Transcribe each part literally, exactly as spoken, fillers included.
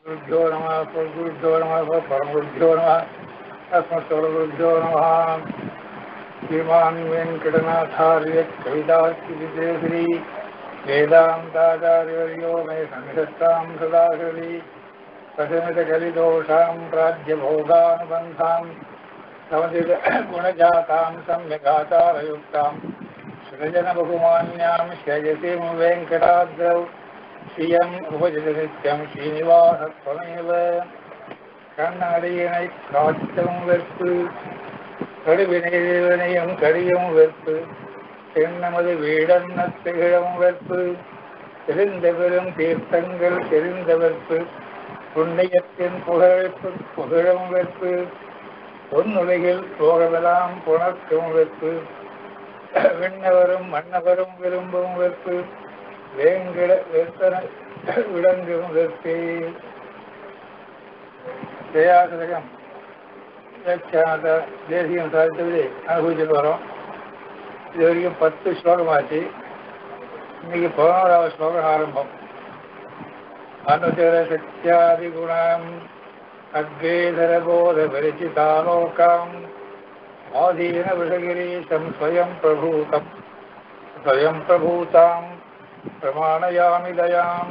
गुरुभ्यो नमः गुरुभ्यो नमः परमगुरुभ्यो नमः अस्मत्सर्वगुरुभ्यो नमः। श्रीमान् वेङ्कटनाथार्य कवितार्किकेसरी वेदान्ताचार्यवर्यो मे सन्निधत्तां सदा हृदि प्रशमितकलिदोषां प्राज्यभोगानुबन्धां समचितगुणजातां सम्यगाचारयुक्तां सृजनबहुमान्यां श्रयसीं वेङ्कटाद्रौ श्रियं उपजनित्यं श्रीनिवासत्वमेव கண்ணடியினை காற்றும் வெற்பு கடுவினையும் கடியும் வெற்பு தென்னமது வீடன்ன திகழும் வெற்பு தெரிந்த பெரும் தீர்த்தங்கள் தெரிந்த வெற்பு புண்ணியத்தின் புகழ்ப்பு புகழும் வெற்பு பொன்னுலகில் போகவெல்லாம் புணர்க்கும் வெற்பு விண்ணவரும் மன்னவரும் விரும்பும் வெற்பு வேங்கிட வெத்தன விளங்கும் வெற்பே. ஜெயாசதகம் வியாக்கியானத்தை தேசியம் சாதித்தபடி அனுபவிச்சுட்டு வரோம். இது வரைக்கும் பத்து ஸ்லோகமாச்சு. இன்னைக்கு பதினோராவது ஸ்லோகம் ஆரம்பம். அனுச்சர சக்தியாதி குணம் அக்ரேதரபோத பரிச்சிதாலோகம் ஆதீன விஷகிரீசம் ஸ்வயம் பிரபூதம் ஸ்வயம் பிரபூதாம் பிரமாணயாமி தயாம்.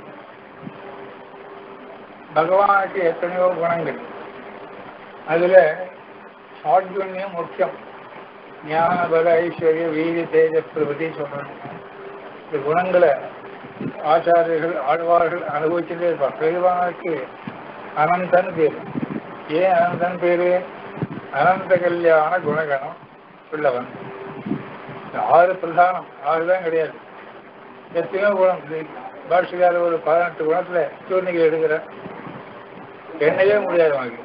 பகவானுக்கு எத்தனையோ குணங்கள், அதுல சாட்குண்யம் முக்கியம். ஞான பல ஐஸ்வர்ய வீதி தேஜ பிரபதி சொல்றாங்க. இந்த குணங்களை ஆச்சாரியர்கள் ஆழ்வார்கள் அனுபவிச்சுட்டே இருப்பார். பெருமானுக்கு அனந்தன் பேரு. ஏன் அனந்தன் பேரு? அனந்த கல்யாண குணகணம் உள்ளவன். ஆறு பிரதானம், ஆறுதான் கிடையாது, எத்தனையோ குணம். பாஷிகார ஒரு பதினெட்டு குணத்துல சூர்ணிகை எடுக்கிற எண்ணவே முடியாது அவனுக்கு.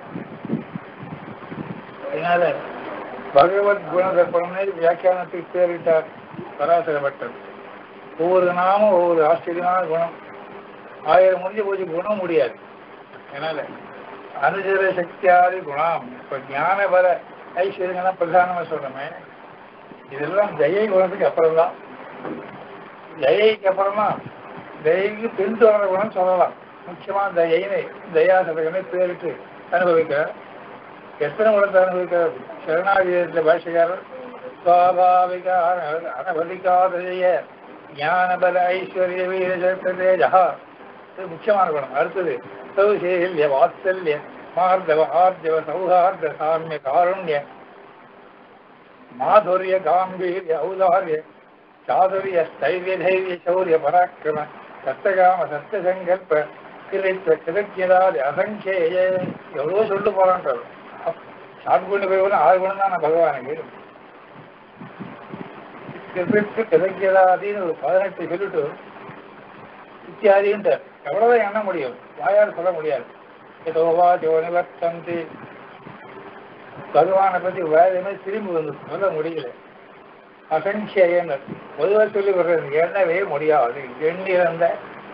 அதனால பகவத் குண தர்ப்பணம்னே வியாக்கியானத்துக்கு பேரிட்டார் பராசர பட்டர். ஒவ்வொரு நாமும் ஒவ்வொரு ஆச்சரியமான குணம். ஆயிரம் முடிஞ்ச போச்சு குணம் முடியாது. அதனால அனுஜர சக்தியாதி குணம். இப்ப ஞான பல ஐஸ்வர்யங்கள்லாம் பிரதானமா சொல்றோமே, இதெல்லாம் தயை குணத்துக்கு அப்புறம் தான். தயைக்கு அப்புறமா தயைக்கு பின்தொடர குணம் சொல்லலாம். முக்கியமான தயினை தயாசதகமே பேரிட்டு அனுபவிக்க. எத்தனை குணத்தை அனுபவிக்கிறார்? சரணாகிதத்துல பாஷைக்காரர் சுவாபாவிக அனபதிகாதய ஞானபல ஐஸ்வர்ய வீரஜா, இது முக்கியமான குணம். அடுத்தது சௌசேல்ய வாத்சல்ய மார்தவ ஆர்ஜவ சௌஹார்த சாமிய காருண்ய மாதுரிய காம்பீரிய ஔதாரிய சாதுரிய ஸ்தைரிய தைரிய சௌரிய பராக்கிரம சத்தகாம சத்தியசங்கல்ப கிரித்த கிருத்தியதாதி அசங்கேய, எவ்வளோ சொல்லு போறான்றார். சாட்குண்டு போய் ஆறு குணம் தான் நான் பகவானுக்கு. கிருத்தியதாதின்னு ஒரு பதினெட்டு சொல்லிட்டு இத்தியாதின்றார். எவ்வளவுதான் எண்ண முடியும், வாயால் சொல்ல முடியாது. ஏதோவா ஜோனிவர்த்தந்தி பகவானை பத்தி வேலையுமே திரும்பி வந்து சொல்ல முடியல. அசங்கியன்னு பொதுவாக சொல்லி வர்றது எண்ணவே முடியாது. எண்ணிறந்த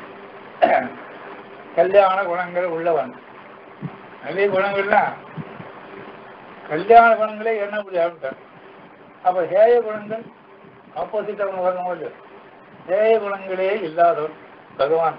கல்யாண குணங்கள் உள்ளவன். நிறைய குணங்கள்னா கல்யாண குணங்களே எண்ண முடியாது. அப்ப ஹேய குணங்கள் ஆப்போசிட் அவங்க வரும்போது ஹேய குணங்களே இல்லாதவன் பகவான்.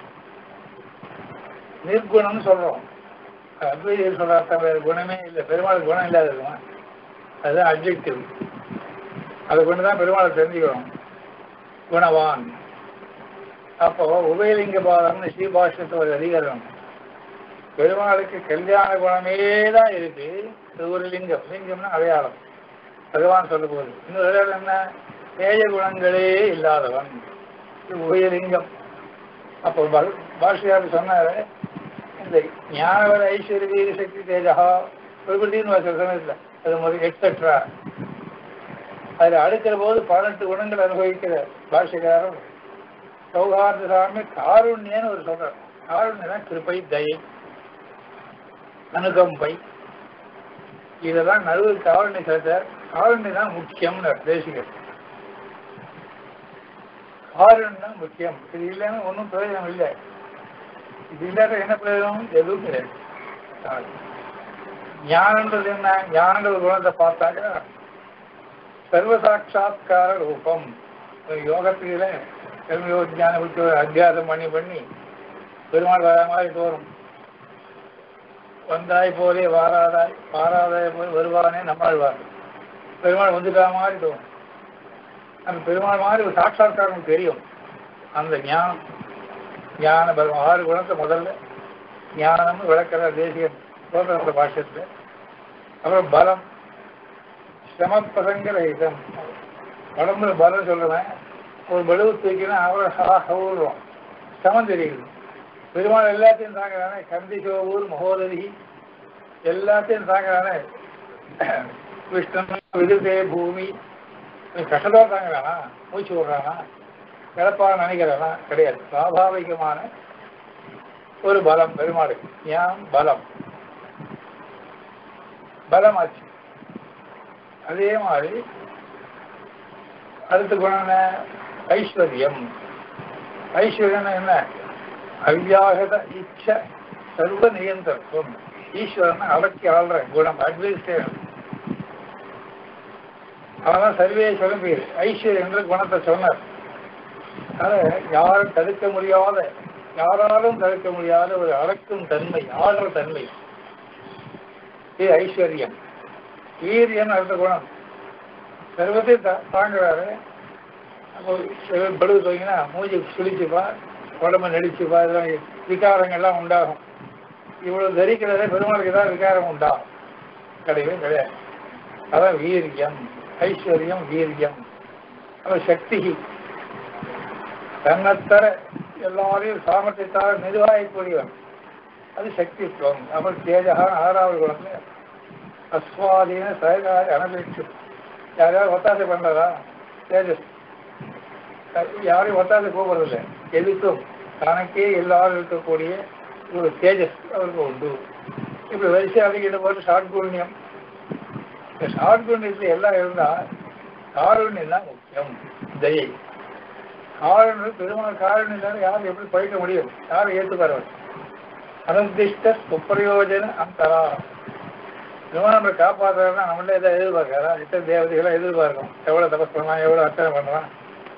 நிர்குணம்னு சொல்றோம். அத்வைதர் சொல்ற வேற குணமே இல்லை. பெருமாள் குணம் இல்லாத இருக்குமா? அதுதான் அப்ஜெக்டிவ். அதை கொண்டுதான் பெருமாளை தெரிஞ்சுக்கிறோம். குணவான். அப்போ உபயலிங்க பாதம்னு ஸ்ரீபாஷ்யத்தை ஒரு அதிகாரம். பெருமாளுக்கு கல்யாண குணமே தான் இருக்கு. ஒரு லிங்கம், லிங்கம்னா அடையாளம். பகவான் சொல்ல போகுது இன்னொரு அடையாளம் என்ன? ஏய குணங்களே இல்லாதவன் உபயலிங்கம். அப்போ பாஷ்யார் சொன்னாரு, இந்த ஞானவர ஐஸ்வர்ய வீர சக்தி தேஜா பிரபுத்தின்னு சமயத்தில் அது மாதிரி எக்ஸெட்ரா அதில் அடுக்கிற போது பதினெட்டு குணங்கள் அனுபவிக்கிற பாஷைக்காரர் சௌஹார்த சாமி காருண்யன்னு ஒரு சொல்றார். காருண்யம் கிருப்பை, தயை, அனுகம்பை, இதெல்லாம் நடுவு காருண்ய சேர்த்தார். காருண்யம் தான் முக்கியம்னு தேசிகர். காருண்யம் தான் முக்கியம். இது இல்லைன்னு ஒன்றும் பிரயோஜனம் இல்லை. இது இல்லாத என்ன பிரயோஜனம்? எதுவும் கிடையாது. ஞானன்றது என்ன? ஞானன்ற ஒரு குணத்தை பார்த்தாக்க சர்வசாட்சா்கார ரூபம். யோகத்தில கர்மயோக ஞான விட்டு அத்தியாசம் பண்ணி பண்ணி பெருமாள் வர மாதிரி தோறும் வந்தாய் போலே வாராதாய் வாராதாய் போய் வருவானே நம்மாழ்வார். பெருமாள் வந்துட்டா மாதிரி தோணும். அந்த பெருமாள் மாதிரி ஒரு சாட்சாத்காரம் தெரியும். அந்த ஞானம் ஞான பலம் ஆறு குணத்தை முதல்ல ஞானம்னு விளக்கிற தேசியம் சோதர பாஷ்யத்தில். அப்புறம் பலம் சிரமப்பதங்கிற இதம் உடம்புல பலம் சொல்றேன். ஒரு பலுவு தூக்கினா அவரை ஹவுறோம் சமம் தெரியுது. பெருமாள் எல்லாத்தையும் தாங்கிறானே. கந்தி சோவூர் மகோதரி எல்லாத்தையும் தாங்கிறானே. விஷ்ணு விதுதே பூமி கஷ்டத்தோட தாங்கிறானா? மூச்சு விடுறானா? கிடப்பாக நினைக்கிறானா? கிடையாது. சுவாபாவிகமான ஒரு பலம் பெருமாளுக்கு. ஏன் பலம் பலமாச்சு. அதே மாதிரி அடுத்த குணம் ஐஸ்வர்யம். ஐஸ்வர்யம் என்ன? அவ்யாகத இச்ச சர்வ நியந்திரத்துவம். ஈஸ்வரன் அடக்கி ஆள்ற குணம் அட்மினிஸ்ட்ரேஷன். அவதான் சர்வேஸ்வரன் பேர். ஐஸ்வர்யம் என்ற குணத்தை சொன்னார். அதனால யாரும் தடுக்க முடியாத யாராலும் தடுக்க முடியாத ஒரு அடக்கும் தன்மை ஆடுற தன்மை இது ஐஸ்வர்யம். வீரியம் அடுத்த குணம். சர்வத்தையும் தாங்குறாரு. அப்போ படுவு தோங்கினா மூஞ்சி சுழிச்சுப்பா, உடம்பு நெடிச்சுப்பா, இதெல்லாம் விகாரங்கள்லாம் உண்டாகும். இவ்வளவு தரிக்கிறதே பெருமாளுக்கு ஏதாவது விகாரம் உண்டாகும்? கிடையவே கிடையாது. அதான் வீரியம். ஐஸ்வர்யம் வீரியம். அப்புறம் சக்தி தன்னத்தர எல்லாரையும் சாமர்த்தியத்தால் நிர்வாகிக்கூடியவன். அது சக்தித்துவம். அப்புறம் தேஜகான ஆறாவது குணத்துல அஸ்வாதீன சககாரி அனுபவிச்சு. யாரையாவது ஒத்தாசை பண்றதா? தேஜஸ். யாரையும் ஒத்தாசை கூப்பிடுறதில்லை. எதுக்கும் தனக்கே எல்லாரும் இருக்கக்கூடிய ஒரு தேஜஸ் அவருக்கு உண்டு. இப்படி வரிசை அடிக்கிட்ட போது ஷாட்குண்யம். இந்த ஷாட்குண்யத்துல எல்லாம் இருந்தா காருண்யம் தான் முக்கியம். தயை காரணம் பெருமாள் காரணம் இல்லாத யாரும் எப்படி பழிக்க முடியும்? யாரும் ஏற்றுக்காரவர்? அனுதிஷ்ட சுப்பிரயோஜன அந்தரா. பெருமாள் நம்மளை காப்பாற்றுறதுனா நம்மளே எதாவது எதிர்பார்க்காரா? இத்தனை தேவதைகளாம் எதிர்பார்க்கும். எவ்வளவு தபஸ் பண்ணலாம், எவ்வளவு அர்ச்சனை பண்ணலாம்.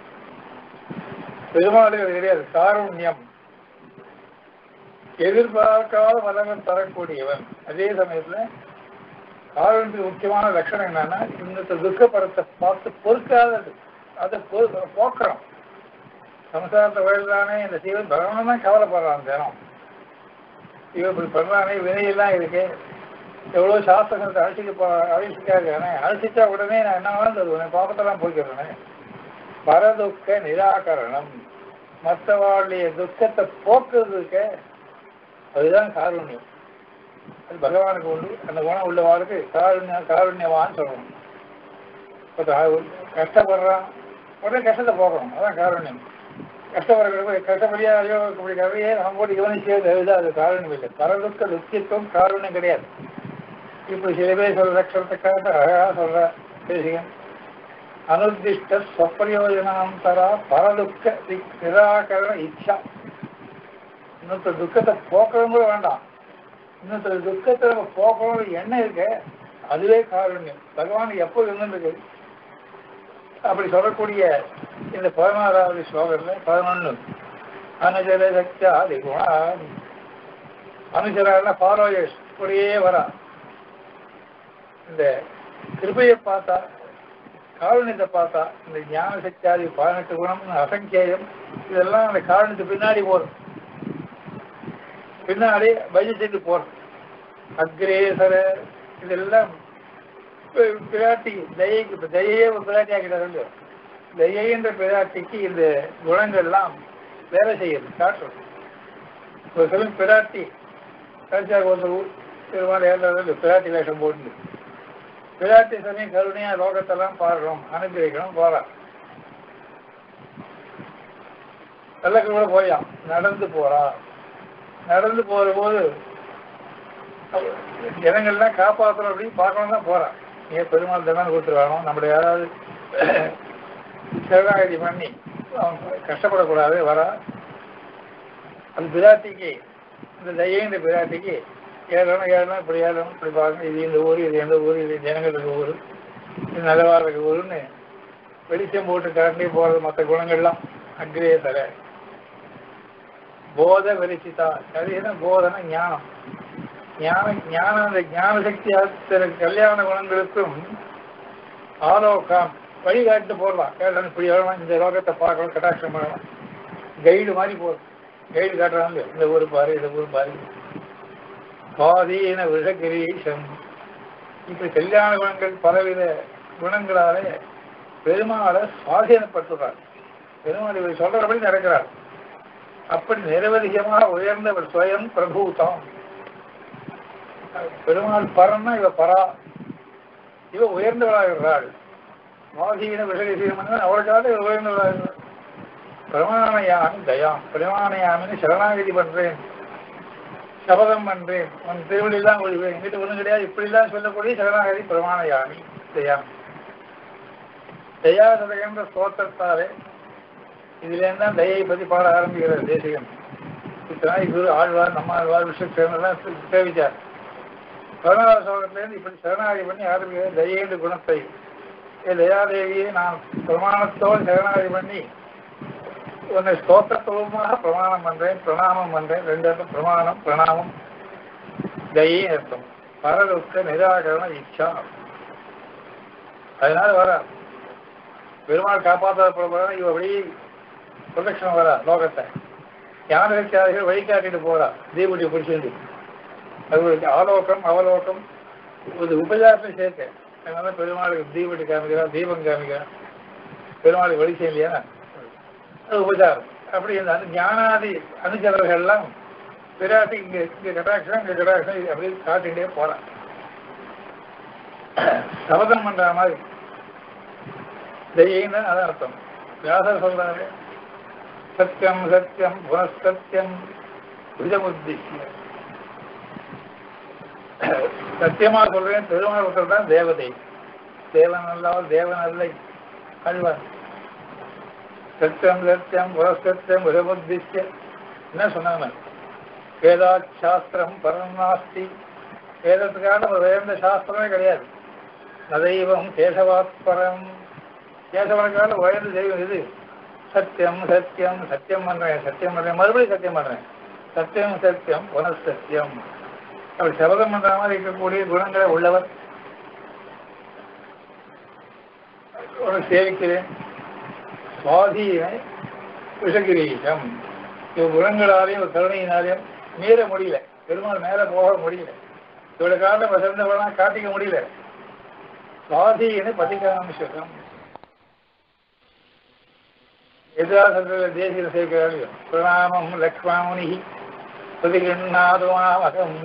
பெருமாளுக்கு அது கிடையாது. காருண்யம் எதிர்பார்க்காத பலங்கள் தரக்கூடியவன். அதே சமயத்துல காருண்யத்துக்கு முக்கியமான லட்சணம் என்னன்னா இந்த துக்கப்படத்தை பார்த்து பொறுக்காதது. அதை போக்குறோம். சம்சாரத்தை வயதானே இந்த சீவன் பகவான் தான் கவலைப்படுறான். தினம் இவன் இப்படி பண்றானே, வினையெல்லாம் இருக்கு. எவ்வளவு சாஸ்திரத்தை அழிச்சிக்க அழிச்சிக்காருக்கானே. அழிச்சிட்டா உடனே நான் என்ன வேணும் தருவேன், பாப்பத்தெல்லாம் போய்க்கிறேனே. பரதுக்க நிராகரணம். மற்றவாளுடைய துக்கத்தை போக்குறதுக்கு அதுதான் காருண்யம். அது பகவானுக்கு உண்டு. அந்த குணம் உள்ளவாளுக்கு காருண்ய காருண்யவான்னு சொல்லணும். கஷ்டப்படுறான் உடனே கஷ்டத்தை போக்கணும். அதான் காருண்யம். கஷ்டப்படுற கஷ்டப்படியா ஐயோ இப்படி கதையே நம்ம போட்டு கவனிச்சது அது காருண்யம் இல்லை. பரதுக்க துக்கித்துவம் காருண்யம் கிடையாது. இப்படி சில பேர் சொல்ற லட்சணத்துக்காக அழகா சொல்ற பேசுகிறேன். அனுதிஷ்ட ஸ்வப்பிரயோஜனம் தரா பரதுக்க நிராகரண இச்சா. இன்னொருத்தர் துக்கத்தை போக்கணும் கூட வேண்டாம். இன்னொருத்தர் துக்கத்தை நம்ம போக்கணும் எண்ணம் இருக்கு. அதுவே காருண்யம். பகவான் எப்போ இருந்துருக்கு. அப்படி சொல்லக்கூடிய இந்த பதினாறாவது ஸ்லோகத்துல பதினொன்னு அனுஜர சக்தியா குணா. அனுஜரா பாரோயஸ் அப்படியே வரா. இந்த கிருபையை பார்த்தா, காருண்யத்தை பார்த்தா, இந்த ஞான சக்தியாதி பதினெட்டு குணம் அசங்கேயம் இதெல்லாம் அந்த காருண்யத்துக்கு பின்னாடி போறோம். பின்னாடி பஜிச்சுட்டு போறோம். அக்ரேசர இதெல்லாம் பிராட்டி தயைக்கு இப்ப தயையே ஒரு பிராட்டி ஆக்கிட்டாரு. தயைன்ற பிராட்டிக்கு இந்த குணங்கள்லாம் வேலை செய்யுது காட்டுறது. ஒரு சில பிராட்டி கடைசியாக ஒரு திருமணம் ஏதாவது பிராட்டி வேஷம் போட்டு பிராட்டி சமயம் கருணையா லோகத்தெல்லாம் பாடுறோம், அனுப்பிவைக்கணும் போறா. வெள்ளக்கு கூட போயா நடந்து போறா. நடந்து போற போது ஜனங்கள்லாம் காப்பாற்றணும் அப்படின்னு பார்க்கணும் தான் போறான். ஏன் பெருமாள் தினம் கொடுத்துருவானோ நம்மளை யாராவது சரணாகதி பண்ணி அவன் கஷ்டப்படக்கூடாது வரா. அது பிராட்டிக்கு இந்த தயைன்ற பிராட்டிக்கு ஏழணும் ஏழணும் இப்படி ஏழணும் இப்படி பார்க்கணும். இது இந்த ஊர், இது எந்த ஊர், இது ஜனங்களுக்கு ஊர், இது நல்லவாருக்கு ஊருன்னு வெளிச்சம் போட்டு கரண்டி போறது. மற்ற குணங்கள்லாம் அக்ரே தர போத வெளிச்சித்தா. சரியான போதனை ஞானம். ஞான ஞான அந்த ஞான சக்தி கல்யாண குணங்களுக்கும் ஆலோகம் வழிகாட்டு போடலாம். கேட்கணும், இப்படி வரணும், இந்த லோகத்தை பார்க்கணும், கட்டாட்சம் பண்ணணும், கைடு மாதிரி போடும். கைடு காட்டுறாங்க, இந்த ஊர் பாரு, இந்த ஊர் பாரு. சுவாதீன விஷகிரீஷம். இப்படி கல்யாண குணங்கள் பலவித குணங்களாலே பெருமாளை சுவாதீனப்படுத்துறார். பெருமாள் இவர் சொல்றபடி நடக்கிறார். அப்படி நிரவதிகமாக உயர்ந்தவர் சுயம் பிரபூதம். பெருமாள் பரன்னா இவ பரா, இவ உயர்ந்தவளாகிறாள். சுவாதீன விஷகிரீஷம் அவளுக்காக இவ உயர்ந்தவளாகிறாள். பிரமாணயாமி தயாம். பிரமாணயாமின்னு சரணாகதி பண்றேன், சபதம் பண்றேன், உன் திருவள்ளிலாம் ஒழிவேன், எங்கிட்ட ஒண்ணும் கிடையாது, இப்படிலாம் சொல்லக்கூடிய சரணாகதி பிரமாணயாமி தயாம். தயாசதகன்ற ஸ்தோத்திரத்தாலே இதுல இருந்தான் தயை பத்தி பாட ஆரம்பிக்கிறார் தேசிகன். இத்தனை குரு ஆழ்வார், நம்மாழ்வார், விஸ்வசேனெல்லாம் சேவிச்சார். பதினாறு சோகத்திலேருந்து இப்படி சரணாகதி பண்ணி ஆரம்பிக்கிற தயேண்டு குணத்தை, ஏ தயாதேவியை நான் பிரமாணத்தோடு சரணாகதி பண்ணி உன்னை ஸ்தோத்திரத்துவமாக பிரமாணம் பண்றேன், பிரணாமம் பண்றேன். ரெண்டு அர்த்தம், பிரமாணம் பிரணாமம். தயை அர்த்தம் பரதுக்க நிராகரண இச்சா. அதனால வர பெருமாள் காப்பாற்ற இவ வழி ப்ரொடெக்ஷன் வரா லோகத்தை. ஞானச்சாரிகள் வழிகாட்டிட்டு போறா தீபுட்டி பிடிச்சிருந்து. அது ஒரு ஆலோகம் அவலோகம் ஒரு உபச்சாரத்தை சேர்க்க. அதனால பெருமாளுக்கு தீபுட்டி காமிக்கிறான், தீபம் காமிக்கிறான், பெருமாளுக்கு வழி செய்யலையா அது உபச்சாரம். அப்படி இந்த ஞானாதி அனுச்சரர்கள்லாம் பிராட்டி இங்க இங்க கட்டாட்சம், இங்க கட்டாட்சம் அப்படி காட்டிகிட்டே போறான். சபதம் பண்ற மாதிரி தெய்வம் தான் அதான் அர்த்தம். வியாசர் சொல்றாரு, சத்தியம் சத்தியம் புனஸ்தத்தியம் விஜமுத்திய. சத்தியமா சொல்றேன், பெருமாள் ஒருத்தர் தான் தேவதை. தேவன் அல்லாமல் தேவன் அல்லை அழ்வார். சத்தியம் சத்தியம் புனஸ்தத்தியம் விஜமுத்திய என்ன சொன்னாங்க? வேதா சாஸ்திரம் பரம் நாஸ்தி. வேதத்துக்கான ஒரு உயர்ந்த சாஸ்திரமே கிடையாது. நதைவம் கேசவாத்பரம். கேசவனுக்கான உயர்ந்த தெய்வம் இது. சத்தியம் சத்தியம் சத்தியம் பண்றேன், சத்தியம் பண்றேன், மறுபடியும் சத்தியம் பண்றேன். சத்தியம் சத்தியம் புனசத்தியம். அப்படி சபதம் பண்ற மாதிரி இருக்கக்கூடிய குணங்களை உள்ளவர். உனக்கு சேவிக்கிறேன். சுவாதீன விஷகிரீஷம். இவ் குணங்களாலையும் ஒரு கருணையினாலையும் மீற முடியல. பெருமாள் மேல போக முடியல. இவளை காலம் வசந்தவனா காட்டிக்க முடியல. சுவாதீன பதிகாம்சகம். எதிராசத்துல தேசிய சேர்க்கிறார்கள். பிரணாமம் லக்ஷ்மணி பதிகண்ணாதுமாவகம்.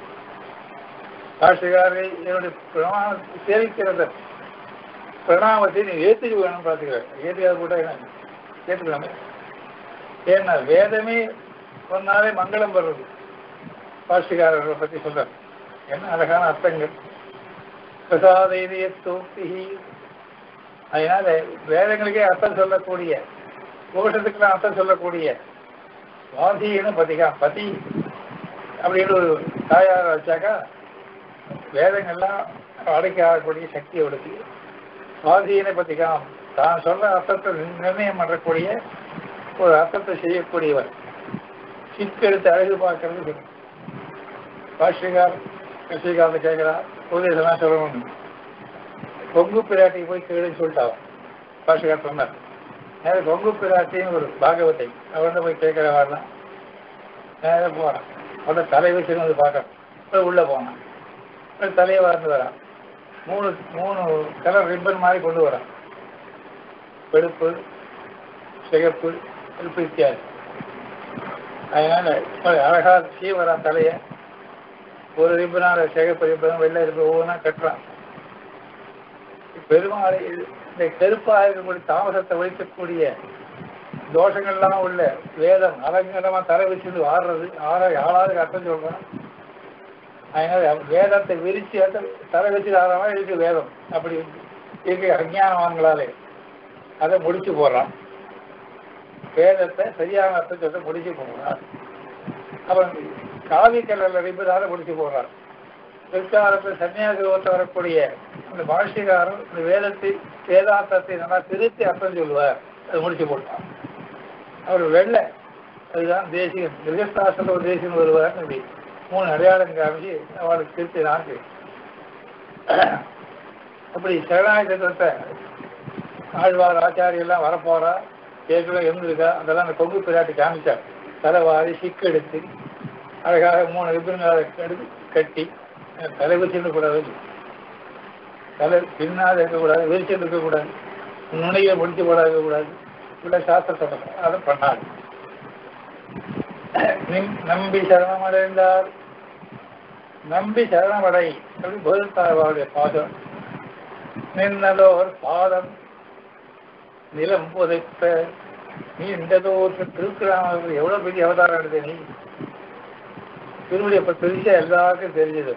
பாஷகாரை என்னுடைய பிரணாம சேவிக்கிறத பிரணாமத்தை நீ ஏற்றுக்கு வேணும் பார்த்துக்கிறார். ஏற்றுக்காத கூட என்ன ஏற்றுக்கலாமே. ஏன்னா வேதமே சொன்னாலே மங்களம் வர்றது. பாஷகாரர்களை பற்றி சொல்றார். என்ன அழகான அர்த்தங்கள். பிரசாத இதய தூக்தி. அதனால வேதங்களுக்கே அர்த்தம் சொல்லக்கூடிய, கோஷத்துக்கெல்லாம் அர்த்தம் சொல்லக்கூடிய வாதின்னு பதிகா. பதி அப்படின்னு ஒரு தாயார வச்சாக்கா வேதங்கள்லாம் அடக்கி ஆகக்கூடிய சக்தி அவளுக்கு. சுவாதீன பதிகாம். தான் சொல்ற அர்த்தத்தை நிர்ணயம் பண்ணக்கூடிய ஒரு அர்த்தத்தை செய்யக்கூடியவர். சிக்கெடுத்து அழகு பார்க்கறது. பாஷிகார் கசிகாரத்தை கேட்கிறார், உபதேசம்லாம் சொல்லணும். கொங்கு பிராட்டி போய் கேளுன்னு சொல்லிட்டான். பாஷிகார் சொன்னார். நேரம் கொங்கு பிராட்டின்னு ஒரு பாகவத்தை அவர்கிட்ட போய் கேட்கிறவாருலாம் நேரம் போறான். அவட தலை வச்சுன்னு வந்து பார்க்கறான். உள்ள போனான். தலையை வளர்ந்து வரான். மூணு மூணு கலர் ரிப்பன் மாதிரி கொண்டு வரான். வெளுப்பு, சிகப்பு, வெளுப்பு இத்தியாதி. அதனால அழகா சீவரான் தலையை. ஒரு ரிப்பனால சிகப்பு ரிப்பன், வெள்ளை ரிப்பன் ஒவ்வொன்றா கட்டுறான். பெருமாளை இந்த கருப்பாக இருக்கக்கூடிய தாமசத்தை வைக்கக்கூடிய தோஷங்கள்லாம் உள்ள வேதம் அலங்கரமா தலை வச்சுட்டு ஆடுறது ஆற ஆளாவது அர்த்தம் சொல்றான். அதனால வேதத்தை விரிச்சு தலை வச்சு ஆறாம இருக்கு வேதம். அப்படி இருக்கு அஜ்ஞானவான்களாலே அதை முடிச்சு போடுறான். வேதத்தை சரியான அர்த்தம் சொல்ல முடிச்சு போடுறான். அப்புறம் காவி கலர்ல ரிப்பதால முடிச்சு போடுறான். பிற்காலத்தில் சன்னியாசி ஓட்ட வரக்கூடிய அந்த பாஷிகாரன் இந்த வேதத்தை வேதாந்தத்தை நல்லா திருத்தி அர்த்தம் சொல்லுவார். அது முடிச்சு போட்டான். அவர் வெள்ளை, அதுதான் தேசியம். கிரகஸ்தாசிரம ஒரு தேசியம் வருவார். அப்படி மூணு அடையாளம் காமிச்சு அவளுக்கு திருத்தி நாக்கு. அப்படி சரணாகி தத்துவத்தை ஆழ்வார் ஆச்சாரியெல்லாம் வரப்போறா, ஏற்கனவே இருந்திருக்கா, அதெல்லாம் அந்த கொங்கு பிராட்டி காமிச்சார். தலைவாரி சிக்கெடுத்து அழகாக மூணு ரிப்பன்களை எடுத்து கட்டி, தலை விரிச்சுட்டு கூடாது, தலை பின்னாத இருக்கக்கூடாது, விரிச்சுட்டு இருக்கக்கூடாது, நுணையை முடிச்சு போட இருக்கக்கூடாது, இப்படி சாஸ்திரத்தை அதை பண்ணாரு. நம்பி சரணமடைந்தார், நம்பி சரணமடை அப்படி போதித்தாருடைய பாதம். நின்னதோர் பாதம் நிலம் புதைப்ப நீ இந்ததோ திருக்குறாம எவ்வளவு பெரிய அவதாரம் எடுத்த நீ. திருமணி அப்ப பெருசா எல்லாருக்கும் தெரிஞ்சது.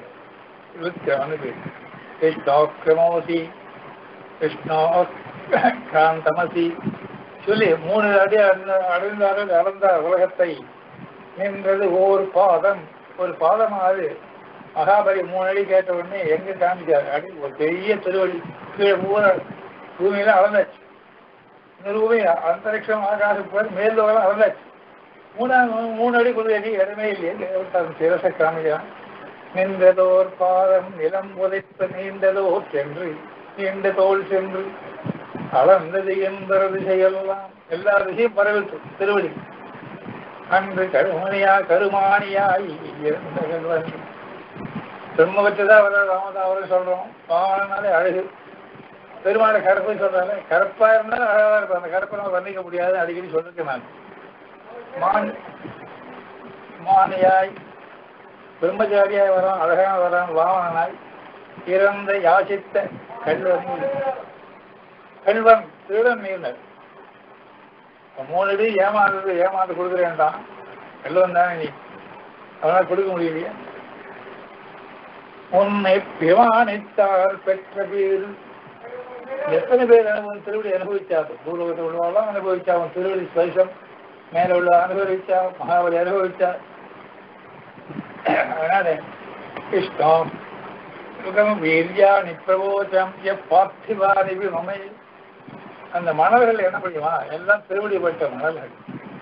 கிருஷ்ணோ கிரமோசி கிருஷ்ணோ காந்தமசி சொல்லி மூணு அடி அடைந்தார்கள் அளந்தார் உலகத்தை. நின்றது ஒரு பாதம், ஒரு பாதமாவது மகாபலி மூணு அடி கேட்ட உடனே எங்க காமிச்சாரு அடி ஒரு பெரிய திருவடி கீழே மூணு பூமியில அளந்தாச்சு. இந்த பூமி அந்தரிக்ஷம் ஆகாசம் போய் மேலோகம் அளந்தாச்சு. மூணாவது மூணு அடி கொண்டு அடி இடமே இல்லையே சிரச காமிக்கிறான். நின்றதோர் பாதம் நிலம் புதைப்ப நீண்டதோர் சென்று நீண்ட தோல் சென்று அளந்தது என்பது செய்யலாம். எல்லா விஷயம் பரவிட்டு திருவடி. அன்று கருமணியா கருமானியாய் திரும்பவற்றுதான் அவர் ராமதாவரம் சொல்றோம். பாவனாலே அழகு. பெருமாளை கருப்புன்னு சொல்றாங்க. கருப்பா இருந்தாலும் அழகா இருக்கும். அந்த கருப்பை நம்ம வர்ணிக்க முடியாது, அடிக்கடி சொல்லிருக்கேன் நான். மான் மானியாய் பிரம்மச்சாரியாய் வரான், அழகான வரான் வாமனாய். இறந்த யாசித்த கல்வன் கல்வன் திருடன் நீர்னர். மூணு அடி ஏமாந்து ஏமாந்து கொடுக்குறேன்டான். கல்வன் தானே நீ, அதனால கொடுக்க முடியலையே. உன்னை பிமானித்தார் பெற்ற பேரு. எத்தனை பேர் அனுபவம் திருவிழி அனுபவிச்சாரு. பூலோகத்தில் உள்ளவாலாம் அனுபவிச்சா. அவன் திருவிழி ஸ்பரிசம் மேல உள்ள அனுபவிச்சா, மகாபலி அனுபவிச்சா. அதனால கிருஷ்ணம் வீரியா நிப்பிரபோச்சம் பார்த்திவாரி மமை. அந்த மணல்கள் என்ன பண்ணுமா, எல்லாம் திருவடிப்பட்ட மணல்கள்.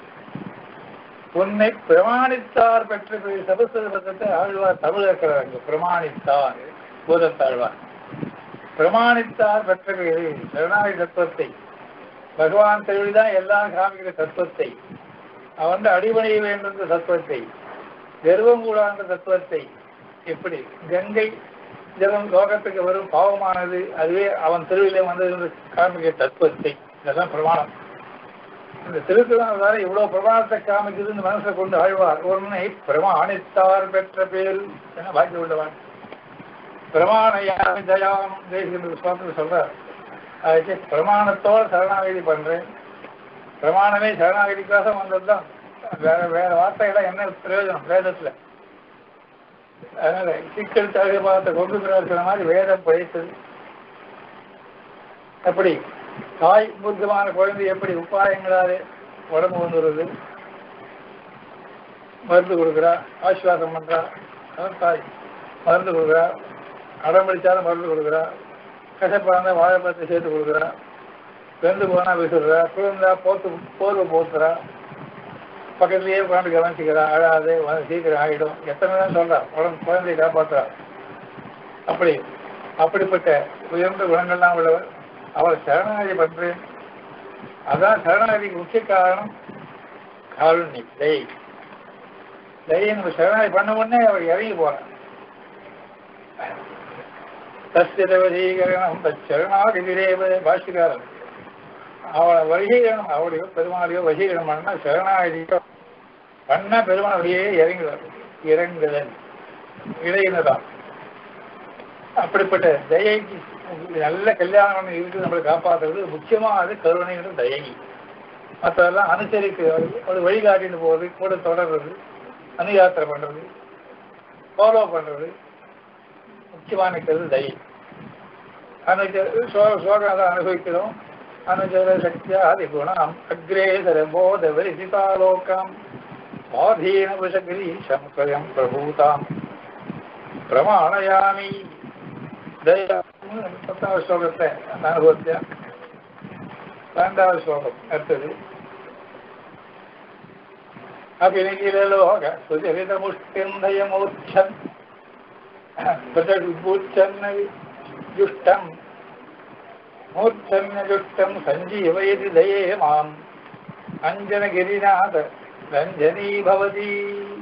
உன்னை பிரமாணித்தார் பெற்ற சபஸ்வரத்தை ஆழ்வார் தமிழ் இருக்கிறாங்க. பிரமாணித்தார் பூதத்தாழ்வார் பிரமாணித்தார் பெற்ற பேரு சரணாகி தத்துவத்தை, பகவான் திருவிழிதான் எல்லாம் காமிக்கிற தத்துவத்தை, அவன் அடிபணிய வேண்டிய தத்துவத்தை, கர்வம் கூடாத தத்துவத்தை, எப்படி கங்கை ஜலம் லோகத்துக்கு வரும் பாவமானது அதுவே அவன் திருவிழா வந்தது காமிக்கிற தத்துவத்தை, இதெல்லாம் பிரமாணம். இந்த திருக்குறளால இவ்வளவு பிரமாணத்தை காமிக்குதுன்னு மனசை கொண்டு ஆழ்வார் ஒன்னை பிரமாணித்தார் பெற்ற பேரு என பாக்கி உள்ளவான். பிரமாணயாமி தயாம் தேசிய சுவாமி சொல்றார். அதுக்கு பிரமாணத்தோட சரணாகதி பண்றேன். பிரமாணமே சரணாகதிக்காக வந்ததுதான். வேற வேற வார்த்தைகள்லாம் என்ன பிரயோஜனம் வேதத்துல. அதனால சிக்கல் தகுபாத்தை கொண்டு இருக்கிற மாதிரி வேதம் படைத்தது. அப்படி தாய் புத்தமான குழந்தை எப்படி உபாயங்களாலே உடம்பு வந்துடுறது, மருந்து கொடுக்குறா, ஆசுவாசம் பண்றா, தாய் மருந்து கொடுக்குறா, அடம்பிடிச்சாலும் மருந்து கொடுக்குறா, கசப்பான வாழைப்பழத்தை சேர்த்து கொடுக்குறா, வெந்து போனா விசுறா, குழந்தா போத்து போர்வை போத்துறா, பக்கத்துலயே உட்காந்து கவனிச்சுக்கிறா, அழாது சீக்கிரம் ஆகிடும், எத்தனை தான் சொல்றா, உடம்பு குழந்தையை காப்பாற்றுறா. அப்படி அப்படிப்பட்ட உயர்ந்த குணங்கள்லாம் உள்ளவர். அவரை சரணாகதி பண்றேன். அதான் சரணாகதிக்கு முக்கிய காரணம் காருண்யம், தயை. தயை நம்ம சரணாகதி பண்ண உடனே அவர் இறங்கி போறார். தஸ்திரவதீகரணம் சரணாகதிரேவ பாஷிகாரன். அவளை வசீகரணம், அவளையோ பெருமாளையோ வசீகரணம் பண்ணா சரணாகதியோ பண்ணா பெருமாளையே இறங்குவார். இறங்குதல் இடையினதான். அப்படிப்பட்ட தயைக்கு நல்ல கல்யாணம் இருக்கு நம்மளை காப்பாற்றுறது. முக்கியமா அது கருணைன்ற தயை. மற்றதெல்லாம் அனுசரித்து ஒரு வழிகாட்டின்னு போறது, கூட தொடர்றது, அனுயாத்திரை பண்றது, ஃபாலோ பண்றது முக்கியமான கருது தயை. அனுஜ சோகம் அதை அனுபவிக்கிறோம். அனுஜர சக்தியா அதிகுணம் அக்ரேசர போத வரிசிதாலோகம் ஆதீன விஷகிரி சம்ஸ்வயம் பிரபூதாம் பிரமாணயாமி. தயா பத்தாவது ஸ்லோகத்தை அந்த அனுபவத்தை பன்னெண்டாவது ஸ்லோகம் அடுத்தது. அபிநிகிலோக சுஜரித முஷ்டிந்தயமூர்ச்சன் பிரதூச்சன்ன ஜுஷ்டம் மூர்ச்சன்ன ஜுஷ்டம் சஞ்சீவயதி தயே மாம் அஞ்சனகிரிநாத ரஞ்சனி பவதி.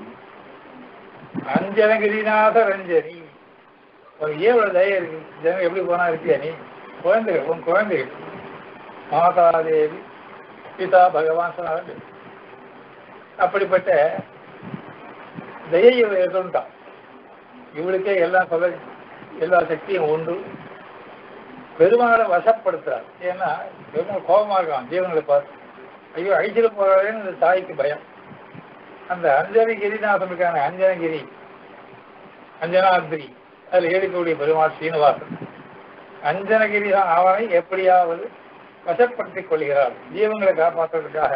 அஞ்சனகிரிநாத ரஞ்சனி, ஏன் இவ்வளவு தய இருக்கு? ஜனம் எப்படி போனா இருக்கியா நீ? குழந்தைகள், உன் குழந்தைகள் மாதாதேவி பிதா பகவான் சொன்னாங்க. அப்படிப்பட்ட தயையை சொல்லிட்டான். இவளுக்கே எல்லாம் சொல்ல எல்லா சக்தியும் உண்டு. பெருமாளை வசப்படுத்துறார். ஏன்னா பெருமாள் கோபமா இருக்கான் ஜீவங்களை பார்த்து. ஐயோ அழிச்சிட்டு போறாருன்னு இந்த தாய்க்கு பயம். அந்த அஞ்சனகிரிநாதனுக்கான அஞ்சனகிரி அஞ்சனாதிரி அதில் ஏறிக்கூடிய பெருமாள் சீனிவாசன் அஞ்சனகிரி அவனை எப்படியாவது வசப்படுத்திக் கொள்கிறார் ஜீவங்களை காப்பாற்றுவதற்காக.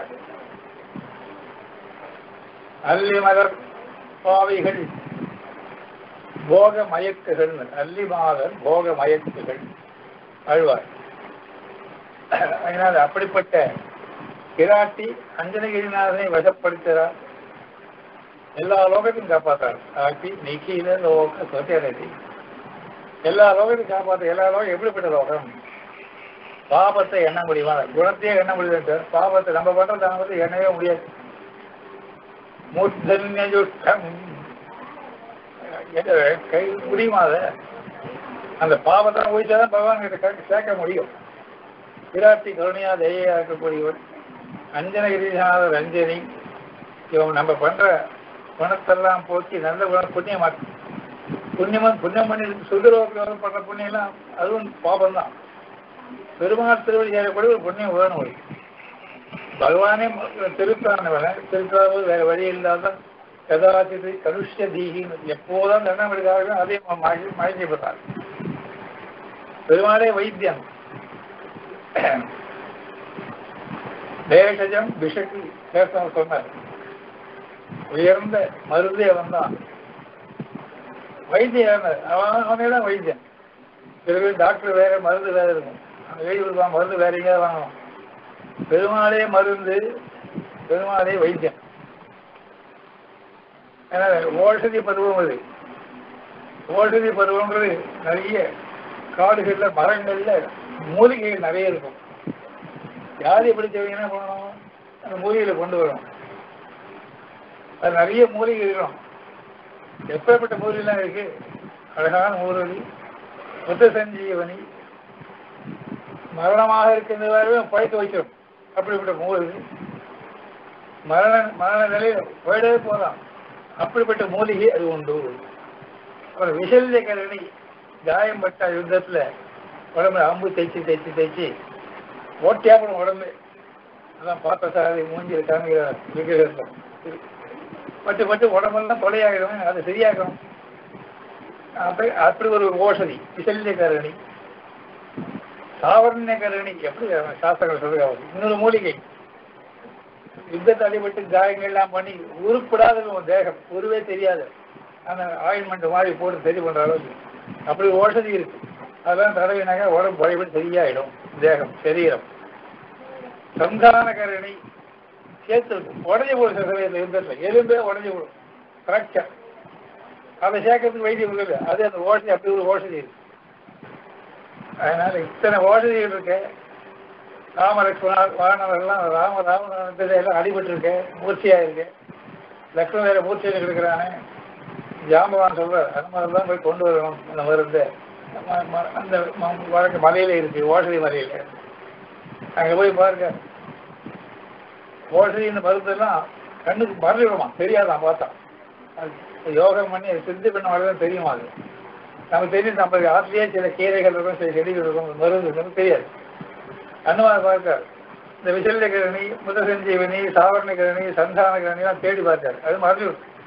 அல்லி மலர் பாவைகள் போக மயக்குகள், அல்லி மாதர் போக மயக்குகள் அழ்வார். அதனால் அப்படிப்பட்ட கிராட்டி அஞ்சனகிரிநாதனை வசப்படுத்துகிறார். எல்லா லோகத்தையும் காப்பாற்றார். ஆக்கி நிக்கில லோக சொசரதி, எல்லா லோகத்தையும் காப்பாற்ற. எல்லா லோகம் எப்படிப்பட்ட லோகம்? பாபத்தை எண்ண முடியுமா? குணத்தையே எண்ண முடியாது. பாபத்தை நம்ம பண்றது வந்து எண்ணவே முடியாது. மூர்த்தன்யம் கை முடியுமா? அத அந்த பாவத்தை போயிட்டாதான் பகவான் கிட்ட சேர்க்க முடியும். விராட்டி கருணையா தயையா இருக்கக்கூடியவர் அஞ்சனகிரிநாத ரஞ்சனி. இவன் நம்ம பண்ற குணத்தெல்லாம் போக்கி நல்ல குணம் புண்ணியமாக்கு. புண்ணியமன் புண்ணியம் பண்ணி சுந்தரோகம் பண்ற புண்ணியெல்லாம் அதுவும் பாபம்தான். பெருமாள் திருவடி சேரக்கூடிய ஒரு புண்ணியம் வேணும். பகவானே திருத்தானவன திருத்தாவது வேற வழி இல்லாதான் கதாச்சித்து கனுஷ்ய தீகின்னு எப்போதான் தண்டம் எடுக்கிறார்களோ அதே மகிழ்ச்சிப்படுறார். பெருமாளே வைத்தியம். தேசஜம் பிஷக்கு சேஷம் சொன்னார். உயர்ந்த மருந்தே வந்தான் வைத்தியம். அவனேதான் வைத்தியம். சில பேர் டாக்டர் வேற மருந்து வேற இருக்கும். எழுதி கொடுப்பான் மருந்து வேற எங்கேயாவது வாங்கணும். பெருமாளே மருந்து, பெருமாளே வைத்தியம். ஏன்னா ஓஷதி பருவம் அது. ஓஷதி பருவம்ன்றது நிறைய காடுகள்ல மரங்கள்ல மூலிகைகள் நிறைய இருக்கும். ஜாதி பிடிச்சவங்க என்ன பண்ணணும்? அந்த மூலிகைகளை கொண்டு வரும். அது நிறைய மூலிகை இருக்கும். எப்பேற்பட்ட மூலிகைலாம் இருக்கு. அழகான மூலிகை புத்த சஞ்சீவனி, மரணமாக இருக்கின்றவாறு பழைக்க வைக்கிறோம். அப்படிப்பட்ட மூலிகை மரண மரண நிலையில போயிடவே போகலாம். அப்படிப்பட்ட மூலிகை அது உண்டு. அப்புறம் விஷல்ய கரணி, காயம் பட்ட யுத்தத்துல உடம்புல அம்பு தைச்சு தைச்சு தைச்சு ஓட்டியாப்படும் உடம்பு. அதான் பார்த்த சாதி மூஞ்சியில் காமிக்கிறார் விக்கிரகத்தில். பட்டு பட்டு உடம்பெல்லாம் தொலையாகிடும். அதை சரியாகணும். அப்படி அப்படி ஒரு ஓஷதி விஷல்ய கரணி. சாவர்ண கரணி எப்படி சாஸ்திரங்கள் சொல்லுவாங்க. இன்னொரு மூலிகை யுத்தத்தை அடிபட்டு காயங்கள்லாம் பண்ணி உருப்படாத தேகம் உருவே தெரியாது. அந்த ஆயின்மெண்ட் மாதிரி போட்டு சரி பண்ற அளவுக்கு அப்படி ஓஷதி இருக்கு. அதெல்லாம் தடவினாக்க உடம்பு பழையபடி சரியாயிடும். தேகம் சரீரம். சந்தான கரணி சேர்த்து உடஞ்சி போடும். சில சமயத்தில் யுத்தத்துல எலும்பே உடஞ்சி போடும். ஃப்ராக்சர். அதை சேர்க்கறதுக்கு வைத்தியம் இல்லை. அது அந்த ஓஷதி அப்படி ஒரு ஓஷதி இருக்கு. அதனால இத்தனை ஓஷதிகள் இருக்கு. ராமலட்சுமணா வானவர்கள்லாம் ராம ராமன் எல்லாம் அடிபட்டு இருக்கு. மூர்ச்சியா இருக்கு. லக்ஷ்மணன் வேற மூர்ச்சியில் இருக்கிறானே. ஜாம்பவான் சொல்ற அந்த மாதிரிதான் போய் கொண்டு வரணும். அந்த மருந்து அந்த வழக்கு மலையில இருக்கு. ஓஷதி மலையில அங்க போய் பாருங்க. ஓஷதி இந்த மருந்தெல்லாம் கண்ணுக்கு மறந்துவிடுமா? தெரியாதான் பார்த்தா. யோகம் பண்ணி சித்தி பண்ண வரதான் தெரியுமா? அது நமக்கு தெரியும். நம்ம ஆத்திலேயே சில கீரைகள் இருக்கும், சில செடிகள் இருக்கும். மருந்து நமக்கு தெரியாது. அனுமார் பார்க்கார். இந்த விஷல்ய கிரணி, முத சஞ்சீவனி, சாவரண கிரணி, சந்தான கிரணி எல்லாம் தேடி பார்த்தார். அது மறந்து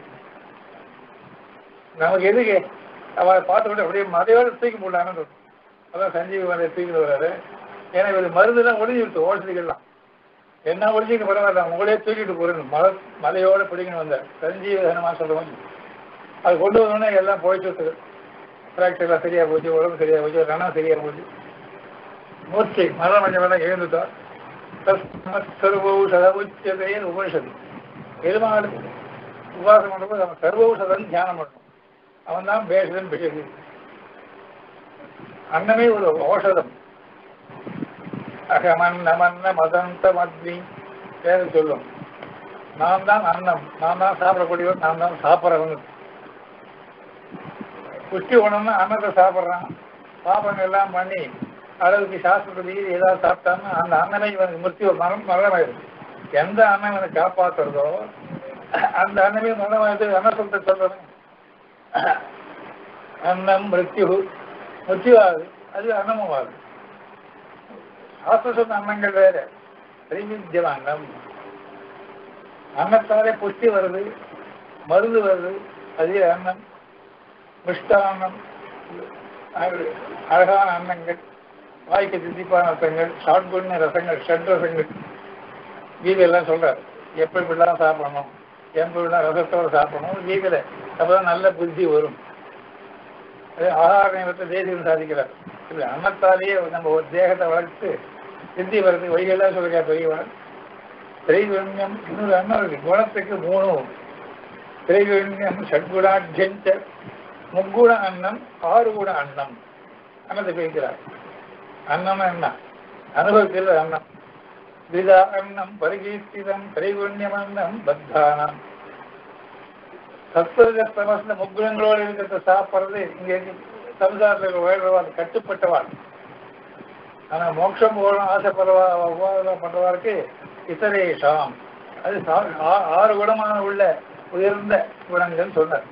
நமக்கு எதுக்கு அவரை பார்த்துக்கிட்டு அப்படியே மதையோட தூக்கி போடலான்னு இருக்கும். அதான் சஞ்சீவனை தூக்கிட்டு வர்றாரு. ஏன்னா இவர் மருந்துலாம் ஒழிஞ்சு விட்டு ஓஷதிகள்லாம் என்ன ஒழிஞ்சுக்கு பரவாயில்ல. உங்களே தூக்கிட்டு போறேன் மலை மலையோட பிடிக்கணும் வந்தார். சஞ்சீவனமா சொல்லுவோம். அது கொண்டு வந்தோடனே எல்லாம் போயிட்டு ஃப்ராக்சர்லாம் சரியா போச்சு. உடம்பு சரியா போச்சு. ரணம் சரியா போச்சு. மூர்ச்சை மரணம் வேணா எழுந்துட்டார். உபனிஷது பெருமாளுக்கு உபாசம் பண்ணும்போது அவன் சர்வௌஷதன் தியானம் பண்ணணும். அவன் தான் பேசுதன் பிஷகு. அன்னமே ஒரு ஔஷதம். அகமன்ன மன்ன மதந்த மத்னி பேரு சொல்லும். நான் தான் அன்னம், நான் தான் சாப்பிடக்கூடியவன், நான் தான் சாப்பிட்றவன். புஷ்டி உணவுன்னு அன்னத்தை சாப்பிட்றான். பாப்பங்கள் எல்லாம் பண்ணி அளவுக்கு சாஸ்திரப்படி ஏதாவது சாப்பிட்டான்னு அந்த அன்னமே இவனுக்கு மிருத்தியோ மரணம் மரணமாயிருக்கு. எந்த அன்னம் இவனை காப்பாற்றுறதோ அந்த அன்னமே மரணமாயிருக்கு. அன்னத்தை சொல்றேன் அன்னம் மிருத்யு மிருத்யுவாகுது, அது அன்னமும் ஆகுது. சாஸ்திர சொன்ன அன்னங்கள் வேற. திரைவித்தியம் அன்னம். அன்னத்தாலே புஷ்டி வருது, மருந்து வருது, அதே அன்னம். மிஷ்டான்னம், அழகான அன்னங்கள், வாய்க்கு தித்திப்பான ரசங்கள், ஷாட்குண்ண ரசங்கள், ஷட் ரசங்கள். கீதையெல்லாம் சொல்றாரு எப்படி இப்படிலாம் சாப்பிடணும், எப்படிலாம் ரசத்தோடு சாப்பிடணும். கீதையில அப்பதான் நல்ல புத்தி வரும். அது ஆகார நேரத்தை தேசியம் சாதிக்கிறார். இல்லை அன்னத்தாலேயே நம்ம ஒரு தேகத்தை வளர்த்து சித்தி வர்றதுக்கு வழிகள்லாம் சொல்லிருக்கா பெரியவன். திரைவண்யம் இன்னொரு அன்னம் இருக்கு. குணத்துக்கு மூணு. திரைவண்யம் ஷட்குணாட்சஞ்ச, முக்குண அன்னம், ஆறு குண அன்னம். அன்னத்தை பேசுகிறார். அன்னம் என்ன? அனுபவிக்கிறது அன்னம். விதா அன்னம் பரிகீர்த்திதம் திரைவண்யம் அன்னம் பத்தானம். சத்வரஜஸ்தமஸ்ல முக்குணங்களோடு இருக்கிறத சாப்பிட்றது இங்கே சமுதாயத்தில் வாழ்றவாள், கட்டுப்பட்டவாள். ஆனா மோட்சம் போகணும் ஆசைப்படுறவா பண்றவாருக்கு இத்தரேஷாம், அது ஆறு குணமான உள்ள உயர்ந்த குணங்கள் சொன்னார்.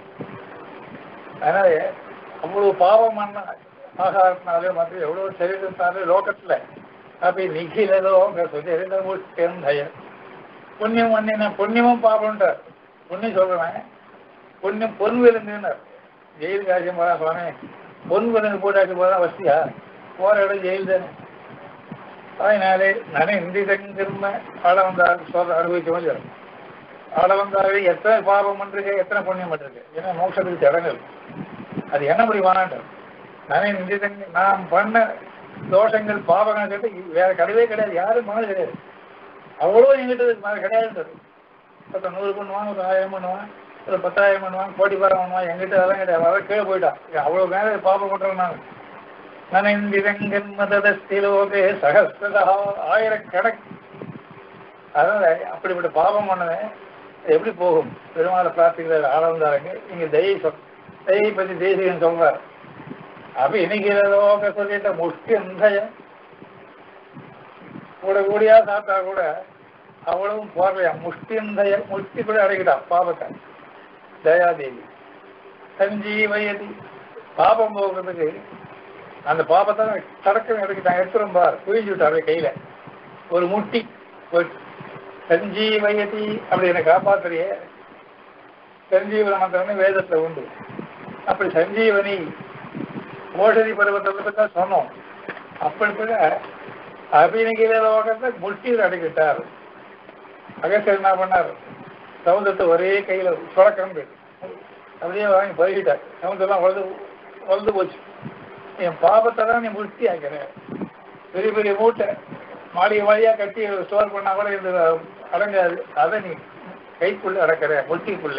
அதனால அவ்வளவு பாவம் பண்ண ஆகாரத்தினாலே மற்ற எவ்வளவு சரீரத்தாலே லோகத்துல அப்படி நிகிலதோ சுஜரித முஷ்டய புண்ணியம் பண்ணின புண்ணியமும் பாவம்ன்றார். புண்ணியம் சொல்றேன். புண்ணியம் பொன் விலங்குன்னார். ஜெயில் காட்சியம் போறா சுவாமி, பொன் விலங்கு போட்டாச்சு போறா வசதியா? போற இடம் ஜெயில் தானே. அதனாலே நானே இந்திதங்கிருந்த ஆள வந்தாரு சொல்ற அனுபவிக்க முடியாது. ஆள வந்தாரு எத்தனை பாவம் பண்ணிருக்கு, எத்தனை புண்ணியம் பண்ணிருக்கு. ஏன்னா மோட்சத்துக்கு தடங்கள் அது என்ன முடியுமானான்ட்டு நானே இந்திதங்க நான் பண்ண தோஷங்கள் பாவங்கள் கேட்டு வேற கிடையவே கிடையாது. யாரும் மனது கிடையாது. அவ்வளோ எங்கிட்ட கிடையாது. பத்த நூறு பண்ணுவான், ஒரு ஆயிரம் பண்ணுவான், ஒரு பத்தாயிரம் பண்ணுவான், கோடி பாரம் பண்ணுவான். எங்கிட்ட அதெல்லாம் கிடையாது. அதான் கீழே போயிட்டான். அவ்வளோ மேலே பாப்பம் பண்றேன் நான். நனந்திரங்கன் மதஸ்திலோகே சகஸ்ரதா, ஆயிரக்கணக்கு. அதனால அப்படிப்பட்ட பாவம் பண்ணவன் எப்படி போகும்? பெருமாளை பிரார்த்திக்கிற ஆளந்தாருங்க. இங்க தயை சொல் தயை பத்தி தேசிகன் சொல்றார். அப்ப இன்னைக்கு சொல்லிட்ட முஷ்டி அந்தயம் கூட கூடியா சாப்பிட்டா கூட அவ்வளவும் போறலையா. முஷ்டி அந்தய முஷ்டி கூட அடைக்கிட்டான் பாபத்தை. தயாதேவி சஞ்சீவயதி, பாபம் போகிறதுக்கு அந்த பாபத்தை தடக்கம் எடுக்கிட்டான். எடுத்துரும் பார், குவிஞ்சு விட்டாரு கையில ஒரு முட்டி. சஞ்சீவயதி அப்படி என்னை காப்பாத்துறியே. சஞ்சீவன மந்திரம்னு வேதத்துல உண்டு. அப்படி சஞ்சீவனி ஓஷதி பருவத்தை பற்றி தான் சொன்னோம். அப்படிப்பட்ட அபிநகில லோகத்தை முஷ்டியில் அடைக்கிட்டார். அகஸ்தியர் என்ன பண்ணார்? சமுதிரத்தை ஒரே கையில சுழக்கம் அப்படியே வாங்கி பருகிட்டார். சமுதிரம் வளர்ந்து வளர்ந்து போச்சு. என் பாபத்தை தான் நீ முஷ்டி ஆக்கிற. பெரிய பெரிய மூட்டை மாளிகை மாளிகையா கட்டி ஸ்டோர் பண்ணா கூட இது அடங்காது. அதை நீ கைக்குள்ள அடக்கிற, முஷ்டிக்குள்ள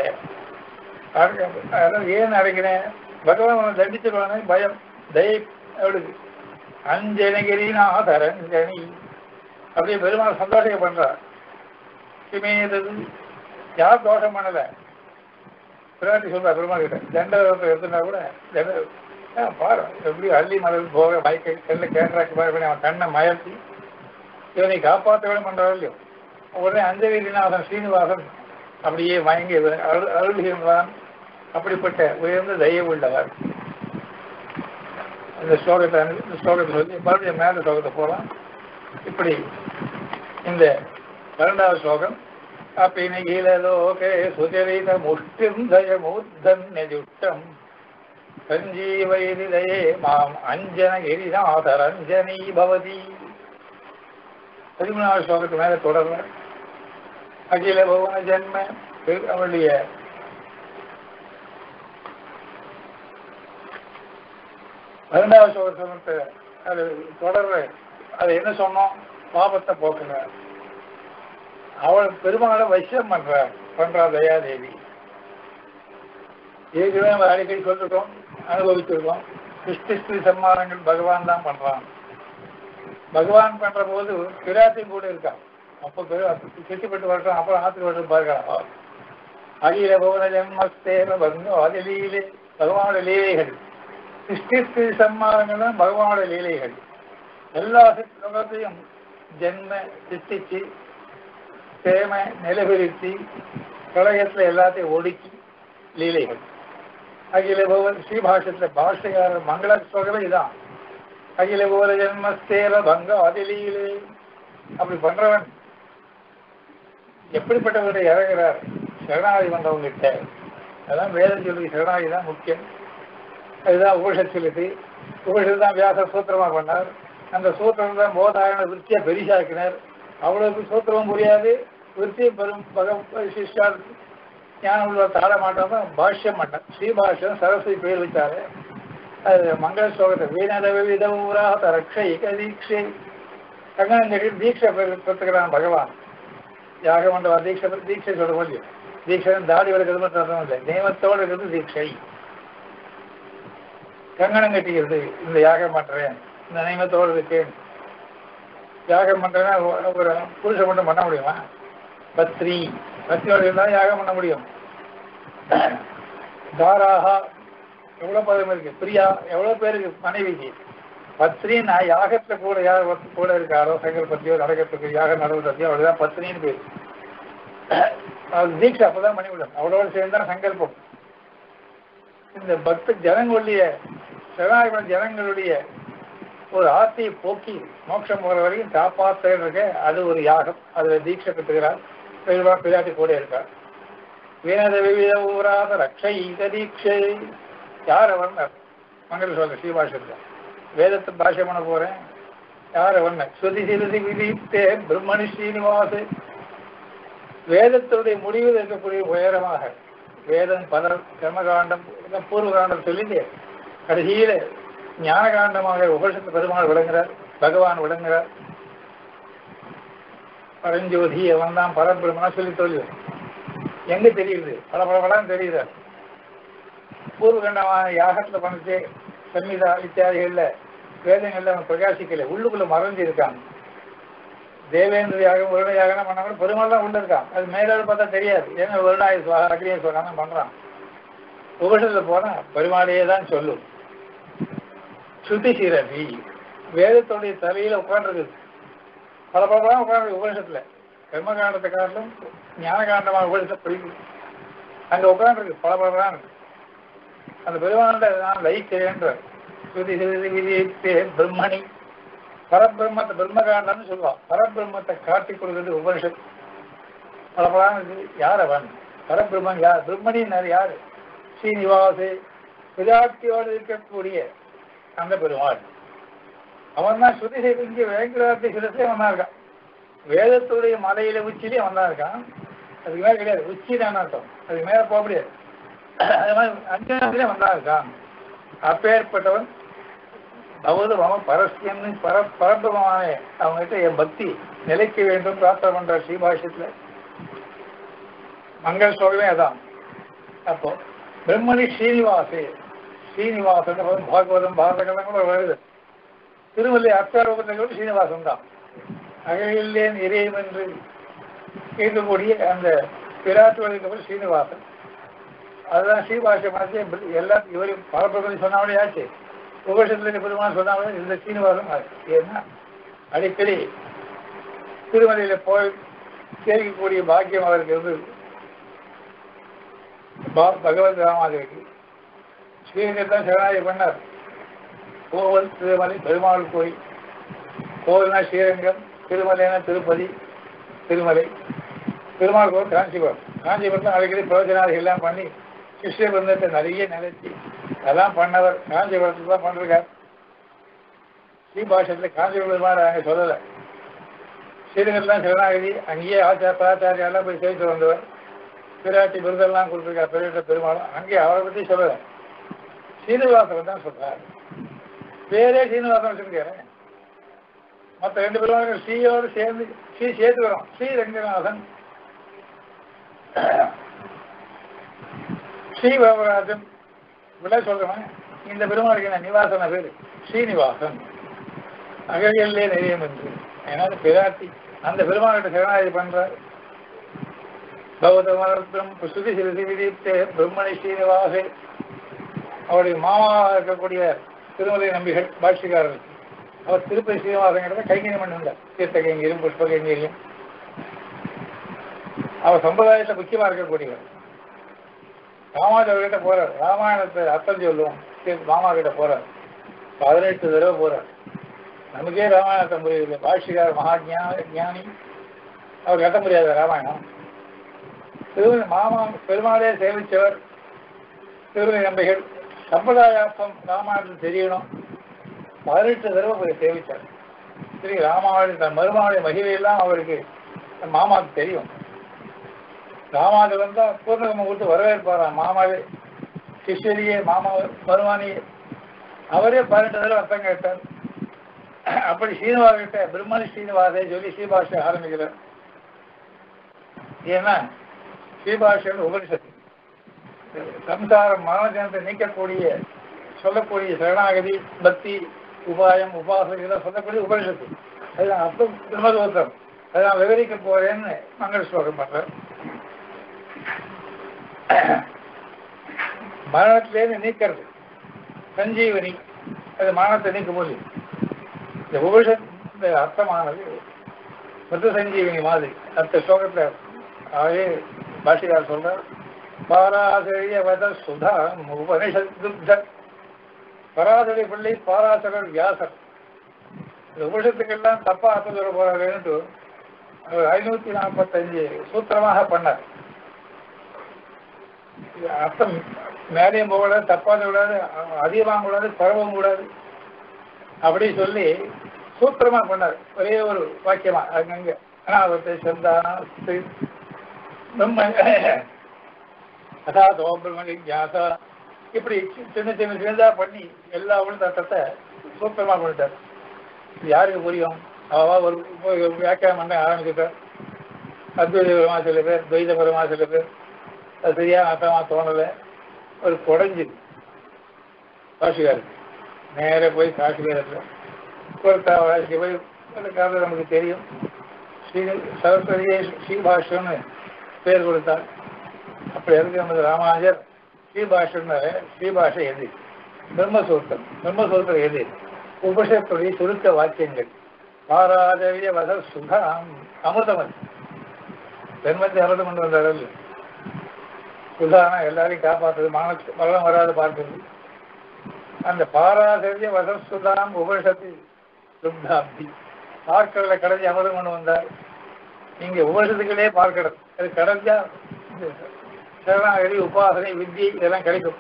அதான் ஏன் அடைக்கிறேன்? பகவான் தண்டிச்சிருவானே பயம். தயை அவளுக்கு அஞ்சனகிரினா தரஞ்சனி அப்படியே பெருமாள் சந்தோஷம் பண்றார். சிமேதது யார் தோஷம் பண்ணல. பிராட்டி சொல்றார் பெருமாள் கிட்ட, தண்டத்தை எடுத்துனா கூட தண்ட பாரு எப்படி அள்ளி மலர் போக மயக்க கல்ல கேட்கறாக்கு பாரு. அவன் கண்ணை மயர்த்தி இவனை காப்பாற்ற வேணும் பண்றாரு இல்லையோ. உடனே அஞ்சகிரிநாதன் ஸ்ரீனிவாசன் அப்படியே மயங்கி அருள் அருள்கின்றான். அப்படிப்பட்ட உயர்ந்த தயவு உள்ளவர். இந்த ஸ்லோகத்தை இந்த ஸ்லோகத்தை சொல்லி மறுபடியும் மேல ஸ்லோகத்தை போகலாம். இப்படி இந்த பன்னெண்டாவது ஸ்லோகம். அப்பினிகிலோகே சுஜரித முஷ்டிந்தயமுத்தன்யஜுட்டம் சஞ்சீவயிரிதயே மாம் அஞ்சனகிரிநாதரஞ்சனீ பவதி. பதிமூணாவது ஸ்லோகத்து மேல தொடர்ற அகில பவன ஜென்ம அவளுடைய பன்னெண்டாவது ஸ்லோகத்தை அது தொடர்ற. அது என்ன சொன்னோம்? பாபத்தை போக்குற. அவள் பெருமாளை வசியம் பண்ற. பண்றா தயாதேவி. ஏற்கனவே நம்ம அடிக்கடி சொல்லிருக்கோம், அனுபவிச்சிருக்கோம். சிருஷ்டி ஸ்ரீ சம்மானங்கள் பகவான் தான் பண்றான். பகவான் பண்ற போது பிராட்டியும் கூட இருக்கான். அப்போ சிட்டிப்பட்டு வருஷம் அப்புறம் ஆத்திர வருஷம் பார்க்கலாம். அகில பவன ஜென்மஸ்தேன பங்கோ அதிலீலே பகவானோட லீலைகள். சிருஷ்டி ஸ்ரீ சம்மானங்கள் தான் பகவானோட லீலைகள். எல்லா லோகத்தையும் ஜென்ம சிருஷ்டிச்சு சேம நிலவிருத்தி பிரளயத்துல எல்லாத்தையும் ஒடுக்கி லீலைகள். அகில பவன் ஸ்ரீபாஷத்துல பாஷையாளர் மங்கள ஸ்லோகமே இதான். அகில பவன ஜென்மஸ்தேன பங்கோ அதிலீலே. அப்படி பண்றவன் எப்படிப்பட்டவர்களை இறங்குறார்? சரணாகி வந்தவங்கிட்ட. அதான் வேதம் சொல்லி சரணாகி தான் முக்கியம். அதுதான் உபனிஷத் சொல்லுது. உபனிஷத்து தான் வியாச சூத்திரமா பண்ணார். அந்த சூத்திரம் தான் போதாயன விருத்தியா பெரிசாக்கினார். அவ்வளவுக்கு சூத்திரமும் புரியாது, விருத்தியும் பெரும் பக சிஷ்யார் ஞானம் உள்ள தாழ மாட்டோம் தான் பாஷ்யம் மாட்டான். ஸ்ரீபாஷ்யம் சரஸ்வதி பேர் வச்சாரு. அது மங்கள ஸ்லோகத்தை வீணதவி விதூராக ரக்ஷை தீட்சை கங்கனங்கடி தீட்சை பெற்றுக்கிறான் பகவான். யாக மண்டப தீட்சை தீட்சை சொல்ல முடியும். தீட்சை தாடி வளர்க்கிறது மட்டும் அர்த்தம் இல்லை, நியமத்தோடு இருக்கிறது தீட்சை. கங்கணம் கட்டிக்கிறது, இந்த யாகம் பண்றேன், இந்த நியமத்தோடு இருக்கேன். யாகம் பண்றேன்னா ஒரு புருஷன் மட்டும் பண்ண முடியுமா? பத்ரி பத்ரியோடு இருந்தாலும் யாகம் பண்ண முடியும். தாராகா எவ்வளவு பதம் இருக்கு. பிரியா எவ்வளவு பேருக்கு மனைவிக்கு. பத்னி நான் யாகத்துல கூட யார் கூட இருக்காரோ சங்கல்பத்தியோ நடக்கிறதுக்கு யாக நடவடிக்கையோ அவளுதான் பத்னின்னு பேரு. அது தீட்சை அப்பதான் பண்ணிவிடும். அவளோட சேர்ந்தான் சங்கல்பம். இந்த பக்த ஜனங்களுடைய சரணாகி ஜனங்களுடைய ஒரு ஆசையை போக்கி மோட்சம் போகிற வரைக்கும் காப்பாற்ற இருக்க அது ஒரு யாகம். அதுல தீட்சை பெற்றுகிறார். பெருவா பிள்ளாட்டி கூட இருக்கார். வீணத விவித ஊராத ரக்ஷை தீட்சை. யார் வர்ணர்? மங்கள சொல்ற ஸ்ரீபாஷத்துல வேதத்தை பாஷை பண்ண போறேன். யார் வர்ணர்? ஸ்ருதி சிறுதி விதித்தே பிரம்மணி ஸ்ரீனிவாசு. வேதத்துடைய முடிவில் இருக்கக்கூடிய உயரமாக வேதம் பல கர்மகாண்டம் பூர்வ காண்டம் சொல்லிட்டு கடைசியில ஞான காண்டமாக உபனிஷத்து பெருமாள் விளங்குறார், பகவான் விளங்குறார். பரஞ்சோதி அவன் தான் பரபிரம்மனா சொல்லி சொல்லி எங்க தெரியுது? பல பல படம் தெரியுது. பூர்வகண்டமான யாகத்துல பண்ணிச்சு சம்மிதா இத்தியாதிகள்ல வேதங்கள்ல அவன் பிரகாசிக்கல, உள்ளுக்குள்ள மறைஞ்சு இருக்கான். தேவேந்திர யாகம் வருண யாகம் பண்ண கூட பெருமாள் தான் உள்ள இருக்கான். அது மேலோடு பார்த்தா தெரியாது. ஏன்னா வருணாய அக்னிய சொல்றாங்க பண்றான். உபனிஷத்துல போனா பெருமாளையே தான் சொல்லும். ஸ்ருதி சிரவி வேதத்துடைய தலையில உட்காந்துருக்குது. பல பல படம் உட்காந்து உபனிஷத்துல கர்மகாண்டத்தை காட்டிலும் ஞான காண்டமாக உபனிஷத்தை பிடிக்கும். அங்க உட்காந்துருக்கு பல பல படம். அந்த பெருமாண்ட நான் லயிக்கிறேன்ற ஸ்ருதி சிறுதி விதித்தே பிரம்மணி. பரபிரம்மத்தை பிரம்மகாண்டம்னு சொல்லுவான். பரபிரம்மத்தை காட்டி கொடுக்கிறது உபனிஷத். பல படம் இருக்கு. யார் அவன்? பரபிரம்மன் யார்? பிரம்மணின்னு யாரு? ஸ்ரீனிவாசு விராட்டியோடு இருக்கக்கூடிய அந்த பெருமாள். அவன் தான் ஸ்ருதி செய்து இங்கே வேங்கடாத்தி சிரசே வந்தா இருக்கான். வேதத்துடைய மலையில உச்சிலே வந்தா இருக்கான். அதுக்கு மேல கிடையாது. உச்சி தான் அர்த்தம். அதுக்கு மேல போக முடியாது. அது மாதிரி அஞ்சாவதுல வந்தா இருக்கான். அப்பேற்பட்டவன் அவது அவன் பரஸ்யன்னு பர பரபிரமமான அவங்ககிட்ட என் பக்தி நிலைக்க வேண்டும் பிரார்த்தனை பண்ற ஸ்ரீபாஷ்யத்துல மங்கள ஸ்லோகமே அதான். அப்போ பிரம்மணி ஸ்ரீனிவாசே ஸ்ரீனிவாசன் பாகவதம் பாரதகலம் கூட வருது. திருமலை அர்த்தாரோபத்தில் கூட ஸ்ரீனிவாசன் தான். அகலில்லேன் இறையும் என்று கேட்கக்கூடிய அந்த பிராட்டு வழிக்கு ஸ்ரீனிவாசன். அதுதான் ஸ்ரீபாஷ மனசே எல்லாம் இவரையும் பரப்பிரபதி சொன்னாலே ஆச்சு. உபனிஷத்துல பெருமாள் சொன்னாலே இந்த ஸ்ரீனிவாசன் ஏன்னா அடிக்கடி திருமலையில போய் சேர்க்கக்கூடிய பாக்கியம் அவருக்கு இருந்தது. பகவத் ராமாதேவிக்கு ஸ்ரீரங்கத்தான் சரணாகி பண்ணார். கோவில் திருமலை பெருமாள் கோயில். கோவில்னா ஸ்ரீரங்கம், திருமலைனா திருப்பதி, திருமலை. பெருமாள் கோவில் காஞ்சிபுரம். காஞ்சிபுரத்தில் அடிக்கடி பிரவச்சனாதிகள் எல்லாம் பண்ணி சிஷ்ய பந்தத்தை நிறைய நிலைச்சி அதெல்லாம் பண்ணவர். காஞ்சிபுரத்துக்கு தான் பண்ணிருக்கார். ஸ்ரீபாஷத்தில் காஞ்சிபுரம் பெருமாள் அங்கே சொல்லலை. ஸ்ரீரங்கத்தான் சரணாகதி. அங்கேயே ஆச்சார பிராச்சாரியாலாம் போய் சேர்த்து வந்தவர். பிராட்டி விருதெல்லாம் கொடுத்துருக்கார். பெரிய பெருமாளும் அங்கே அவரை பற்றி சொல்லலை. சீனிவாசன் தான் சொல்றார். பேரே சீனிவாசன் வச்சிருக்காரு. மற்ற ரெண்டு பெருமாளும் ஸ்ரீயோடு சேர்ந்து ஸ்ரீ சேர்த்து வரும். ஸ்ரீ ரங்கநாதன் ஸ்ரீவரராஜன் விட சொல்றேன். இந்த பெருமாளுக்கு நிவாசன பேரு ஸ்ரீனிவாசன், அகழிலே நிறையம் என்று. ஏன்னா பிராட்டி அந்த பெருமாள்கிட்ட சரணாகதி பண்றார். பௌத்தமர்த்தம் சுதி சிறுதி விதித்தே பிரம்மணி ஸ்ரீனிவாசே. அவருடைய மாமாவாக இருக்கக்கூடிய திருமலை நம்பிகள் பாட்சிக்காரர், அவர் திருப்பதி ஸ்ரீனிவாசன் கைங்கரியம் பண்ணிருந்தார். தீர்த்த கைங்கரியம், புஷ்ப கைங்கரியம். அவர் சம்பிரதாயத்தை முக்கியமா இருக்கக்கூடியவர். ராமாஜர்கிட்ட போறார், ராமாயணத்தை அர்த்தம் சொல்லுவோம், மாமா கிட்ட போறார். பதினெட்டு தடவை போறார். நமக்கே ராமாயணத்தை புரியுது. பாட்சிகார் மகா ஞானி, அவர் கட்ட முடியாத ராமாயணம். திருமணி மாமா பெருமாளே சேவிச்சவர். திருமணி நம்பிகள் சம்பிரதாயார்த்தம் ராமாயணத்தில் தெரியணும். பதினெட்டு தடவை போய் சேவிச்சார். சரி, ராமாவளி தன் மருமாவுடைய மகிமையெல்லாம் அவருக்கு மாமாவுக்கு தெரியும். ராமாவில் வந்தா பூர்ணகம விட்டு வரவேற்பாராம் மாமாவே, சிஷ்யரியே, மாமா மருமானியே. அவரே பதினெட்டு தடவை அர்த்தம் கேட்டார். அப்படி ஸ்ரீனிவாசிட்ட பிரம்மணி ஸ்ரீனிவாசை சொல்லி ஸ்ரீபாஷை ஆரம்பிக்கிறார். ஏன்னா ஸ்ரீபாஷன் உபனிஷத்து சம்சாரம் மரணத்தை நீக்கக்கூடிய சொல்லக்கூடிய சரணாகதி, பக்தி, உபாயம், உபாசனை இதெல்லாம் சொல்லக்கூடிய உபனிஷத்து. அதுதான் அர்த்தம் பிரம்மதோத்திரம். அதான் விவரிக்க போறேன்னு மங்கள ஸ்லோகம் பண்ற. மரணத்திலேருந்து நீக்கிறது சஞ்சீவனி, அது மரணத்தை நீக்கும் போது இந்த உபனிஷத்து அர்த்தமானது மிருத சஞ்சீவனி மாதிரி. அடுத்த ஸ்லோகத்துல அதே பாஷிகார் சொல்றார், பாராசரிய வத சுதா உபனிஷத். பராசரி பிள்ளை பாராசரர் வியாசர். இந்த உபனிஷத்துக்கெல்லாம் தப்பா அர்த்தம் சொல்ல போறாருன்னு அவர் ஐநூத்தி நாற்பத்தஞ்சு சூத்திரமாக பண்ணார். அர்த்தம் மேலேயும் போகக்கூடாது, தப்பாக கூடாது, அதிகமாக கூடாது, பரவவும் கூடாது அப்படி சொல்லி சூத்திரமா பண்ணார். ஒரே ஒரு வாக்கியமா அங்கங்க அனாவத்தை சந்தானா அதாவது பிரம்மணி ஜாசா இப்படி சின்ன சின்ன சின்னதா பண்ணி எல்லா தத்தத்தை சூத்திரமா பண்ணிட்டார். யாருக்கு புரியும்? அவா ஒரு வியாக்கியானம் பண்ண ஆரம்பிச்சுட்டார். அத்வைத பரமா சில பேர், துவைத பரமா சில பேர், அது சரியா அர்த்தமா தோணலை. ஒரு குறைஞ்சி காசிகாருக்கு நேர போய் காசிகாரத்தில் ஒரு காசி போய் காலத்தில் நமக்கு தெரியும். ஸ்ரீ சரஸ்வதியே ஸ்ரீபாஷ்யம்னு பேர் கொடுத்தார். அப்படி இருக்கு நமது ராமானுஜர் ஸ்ரீபாஷ்யம்னு ஸ்ரீபாஷை எது? பிரம்மசூத்திரம். பிரம்மசூத்திரம் எது? உபனிஷத்துடைய சுருக்க வாக்கியங்கள். பாராதவிய வத சுதாம் அமிர்தமன் பெருமத்தை அமிர்தம் கொண்டு வந்தார்கள். சுதானா எல்லாரையும் காப்பாற்றுறது, மரண மரணம் வராது பார்க்கிறது. அந்த பாராதவிய வத சுதாம் உபனிஷத்து சுத்தாப்தி பார்க்கடலை கடைஞ்சி அமிர்தம் கொண்டு வந்தார். இங்க உபனிஷத்துக்களே பார்க்கிறது. அது கடைஞ்சா சரணாகதி, உபாசனை, வித்தியை இதெல்லாம் கிடைக்கும்.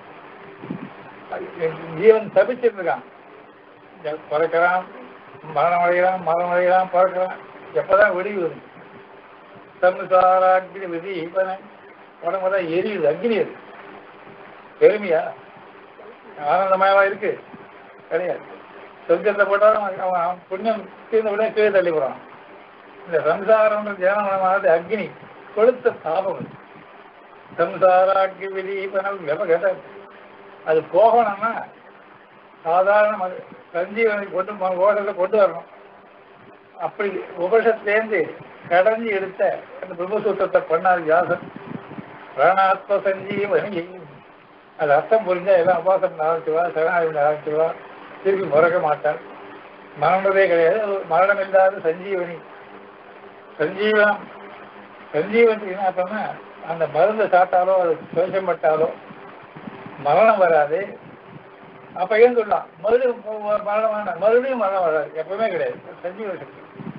ஜீவன் தப்பிச்சுட்டு இருக்கான். பிறக்கிறான், மரணம் அடைகிறான், மரணம் அடைகிறான், பிறக்கிறான். எப்பதான் விடிவு? சம்சாராக்னி விதி இப்ப உடம்புதான் எரியுது, அக்னி. அது பெருமையா? ஆனந்தமயமா இருக்கு? கிடையாது. சொர்க்கத்தை போட்டாலும் அவன் புண்ணியம் தீர்ந்த உடனே கீழே தள்ளி போறான். இந்த சம்சாரம் ஜனமயமானது அக்னி, கொளுத்த தாபம். சம்சாராக்கி விதி இப்ப அது போகணும்னா சாதாரண சஞ்சீவனை கொண்டு கோஷத்தை கொண்டு வரணும். அப்படி உபனிஷத்துலேருந்து கடைஞ்சி எடுத்த அந்த பிரம்மசூத்திரத்தை பண்ணார் வியாசன். பிராணாத்ம சஞ்சீவனி. அது அர்த்தம் புரிஞ்சா எல்லாம் உபாசனை ஆரம்பிச்சுவா, சரணாகி ஆரம்பிச்சுவா, திருப்பி மறக்க மாட்டார். மரணதே கிடையாது. மரணம் இல்லாத சஞ்சீவனி. சஞ்சீவனம் சஞ்சீவனுக்கு என்ன அர்த்தம்னா அந்த மருந்து சாப்பிட்டாலோ அது சுவேஷம் பட்டாலோ மரணம் வராது. அப்ப ஏன் சொல்லலாம் மறுபடியும் மரணம் மறுபடியும் மரணம் வராது, எப்பவுமே கிடையாது. சஞ்சீவ சக்தி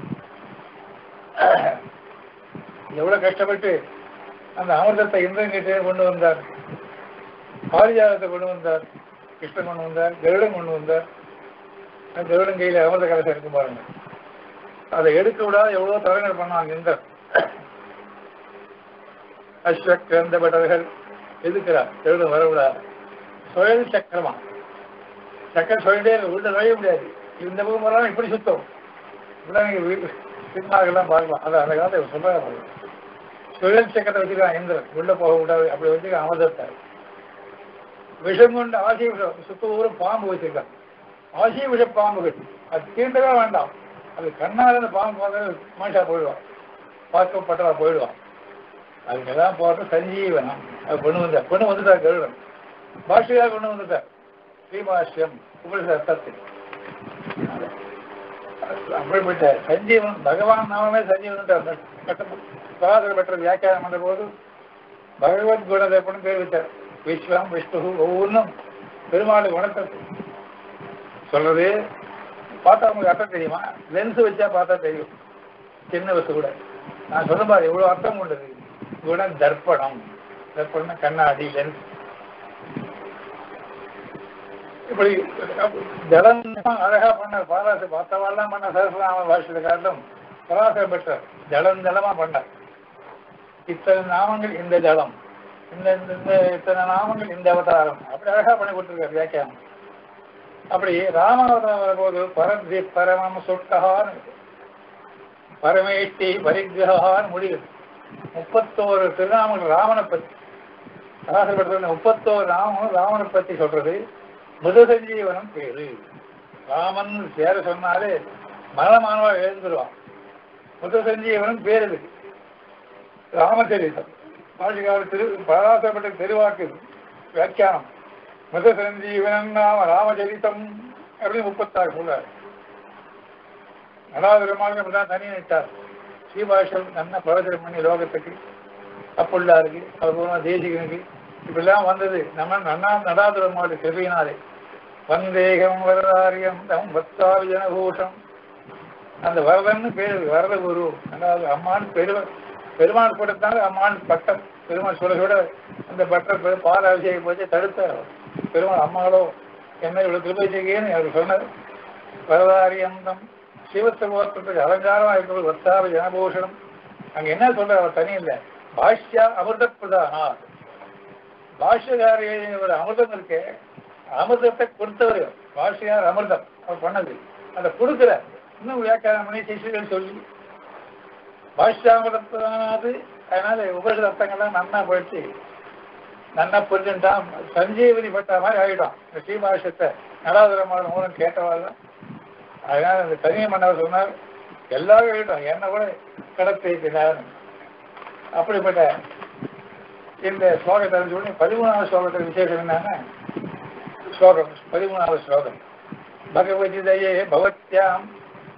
எவ்வளவு கஷ்டப்பட்டு அந்த அமிர்தத்தை இந்திரன் கிட்டே கொண்டு வந்தார், பாரிஜாதத்தை கொண்டு வந்தார், கிருஷ்ணன் கொண்டு வந்தார், கருடன் கொண்டு வந்தார். அந்த கருடன் கையில அமிர்த கலசம் இருக்கும் பாருங்க. அதை எடுக்க விடாத எவ்வளவு தலைவர் பண்ணுவாங்க இந்திரன். அஸ்வக்கிரந்தபட்டர்கள் எதுக்குறார், கருடன் வரவிடாது. சுழல் சக்கரமா சக்கரம் சொல்லிட்டே உள்ள நுழைய முடியாது. இந்த பக்கம் வரலாம், இப்படி சுத்தம். இப்படிதான் நீங்க சினிமாக்கெல்லாம் பார்க்கலாம். அதை அந்த காலத்தை சொல்றாங்க. சுழல் சக்கரத்தை வச்சுக்கலாம் இந்திரன் உள்ள போகக்கூடாது அப்படி வச்சுக்க அமர்தத்தை விஷம் கொண்டு ஆசிய விஷம் சுத்தூரம் பாம்பு வச்சிருக்காங்க ஆசிய விஷ பாம்புகள் அது தீண்டவே வேண்டாம் அது கண்ணால் அந்த பாம்பு பார்க்க மனுஷா போயிடுவான் பார்க்கப்பட்டவா போயிடுவான் அதுக்கெல்லாம் போகிறது சஞ்சீவனம் அது கொண்டு வந்தார் கொண்டு வந்துட்டார் கருடன் பாஷ்யா கொண்டு வந்துட்டார் ஸ்ரீபாஷ்யம் உபனிஷத் அர்த்தத்தில் அப்படிப்பட்ட சஞ்சீவன் பகவான் நாமே சஞ்சீவன் சகாசர பெற்ற வியாக்கியானம் பண்ற போது பகவத் குணத்தை கொண்டு பேர் வச்சார் விஸ்வம் விஷ்ணு ஒவ்வொன்றும் பெருமாள் குணத்தை சொல்றது பார்த்தா உங்களுக்கு அர்த்தம் தெரியுமா லென்ஸ் வச்சா பார்த்தா தெரியும் சின்ன வசு கூட நான் சொல்ல பாரு இவ்வளவு அர்த்தம் கொண்டது குணம் தர்ப்பணம் தர்ப்பணம் கண்ணாடி லென்ஸ் இப்படி ஜலம் அழகா பண்ணார் பாராசு பார்த்தவாள்லாம் பண்ண சரஸ்வராம பாஷத்தை காட்டிலும் பராசரம் பெற்றார் ஜலம் ஜலமா பண்ணார் இத்தனை நாமங்கள் இந்த ஜலம் இந்த இத்தனை நாமங்கள் இந்த அவதாரம் அப்படி அழகா பண்ணி கொடுத்துருக்காரு வியாக்கியானம் அப்படி ராமாவதாரம் வரும்போது பரந்தி பரமம் சுட்டகான் பரமேஷ்டி பரிகிரகான் முடியுது முப்பத்தோரு திருநாமங்கள் ராமனை பத்தி பராசரம் பெற்ற முப்பத்தோரு நாமங்களும் ராமனை பத்தி சொல்றது முதசஞ்சீவனம் பேரு ராமன் சேர சொன்னாலே மரணமானவா எழுந்துருவான் முதசஞ்சீவனம் பேர் இருக்கு ராமச்சரிதம் பாஷிகாவில் திரு பராசரப்பட்ட திருவாக்கு வியாக்கியானம் முதசஞ்சீவனம் நாம ராமச்சரிதம் அப்படின்னு முப்பத்தாறு சொல்றாரு நடாவது பெருமாளுக்கு தான் தனி நினைத்தார் ஸ்ரீபாஷம் நல்ல பிரவச்சனம் பண்ணி லோகத்துக்கு அப்புள்ளா இருக்கு அவர் தேசிகனுக்கு இப்படிலாம் வந்தது நம்ம நன்னா நடாதுர மாடு செவியினாலே வந்தேகம் வரதாரியம் தம் பத்தாவி ஜனபூஷம் அந்த வரதன்னு பேரு வரத குரு அதாவது அம்மான் பெரும பெருமாள் கொடுத்தாங்க அம்மான் பட்டம் பெருமாள் சொல்ல சொல்ல அந்த பட்டம் பால் அபிஷேகம் போச்சு தடுத்தார் பெருமாள் அம்மாளோ என்ன இவ்வளவு திருப்பி செய்யன்னு அவர் சொன்னார் வரதாரியம் தம் சிவத்துவத்துக்கு அலங்காரமாக இருக்கிறது வத்தாவி ஜனபூஷணம் அங்க என்ன சொல்ற அவர் தனி இல்லை பாஷ்யா அமிர்த பிரதானா பாஷ்யகார ஒரு அமிர்தம் இருக்கு அமிர்தத்தை கொடுத்தவர் பாஷ்யார் அமிர்தம் அவர் பண்ணது அதை கொடுக்கல இன்னும் வியாக்கியானம் பண்ணி சிஷ்யர்கள் சொல்லி பாஷ்யாமிரதானது அதனால உபரிஷ அர்த்தங்கள்லாம் நன்னா போயிடுச்சு நன்னா புரிஞ்சுட்டான் சஞ்சீவனி பட்ட மாதிரி ஆகிடும் இந்த ஸ்ரீபாஷ்யத்தை நடாதுரமான மூலம் கேட்டவாள் அதனால அந்த தனியை மன்னவர் சொன்னார் எல்லாரும் ஆகிட்டோம் என்ன கூட கடத்தினார் அப்படிப்பட்ட இந்த ஸ்லோகத்தை சொல்லி பதிமூணாவது ஸ்லோகத்தில் விசேஷம் என்னன்னா ஸ்லோகம் பதிமூணாவது ஸ்லோகம் பகவதி தயே பவத்யாம்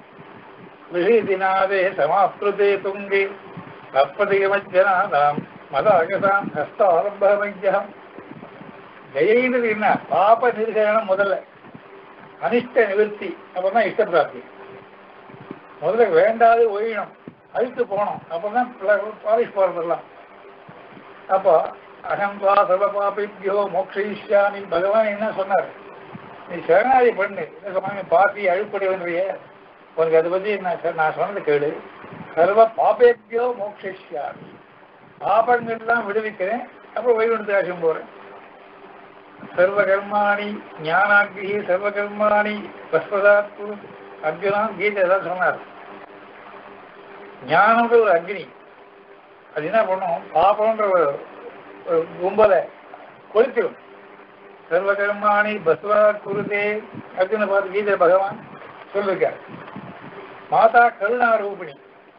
விஷீதிநாதே சமாப்ருதே துங்கி அப்பிரதிகமஜனாதாம் மத அகசாம் ஹஸ்தாரம்பமஜ்யம் தயைன்றது என்ன பாப நிர்சரணம் முதல்ல அனிஷ்ட நிவர்த்தி அப்பதான் இஷ்ட பிராப்தி முதல்ல வேண்டாது ஒழியணும் அழித்து போகணும் அப்பதான் பாலிஷ் போறதெல்லாம் அப்போ அகம்பா சர்வபாபியோ மோக்ஷயிஷ்யாமி பகவான் என்ன சொன்னார் நீ சரணாதி பண்ணு என்ன சொன்னாங்க பாப்பி அழுப்படைவன்றிய உனக்கு அதை பத்தி நான் நான் சொன்னது கேளு சர்வ பாபேபியோ மோக்ஷயிஷ்யாமி பாபங்கள்லாம் விடுவிக்கிறேன் அப்புறம் வைகுண்டத்துக்கு ஆசம் போறேன் சர்வ கர்மாணி ஞானாக்கி சர்வ கர்மாணி பஸ்பதாத்து அர்ஜுனான் கீதை ஏதாவது சொன்னார் ஞானம்ன்ற ஒரு அக்னி அது என்ன பண்ணும் பாபம்ன்ற ஒரு கும்பலை கொளுத்திடும் சர்வ கர்மாணி பஸ்வா குருதே அர்ஜுன பார்த்து கீதை பகவான் சொல்லிருக்கார் மாதா கருணா ரூபிணி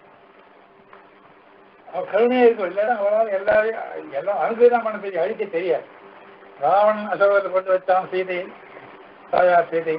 அவள் கருணையே இருக்கும் இல்லைன்னா அவரால் எல்லாரையும் எல்லாம் அனுகிரகம் பண்ண தெரியும் அழிக்க தெரியாது ராவணன் அசோகத்தை கொண்டு வச்சான் சீதை தாயார் சீதை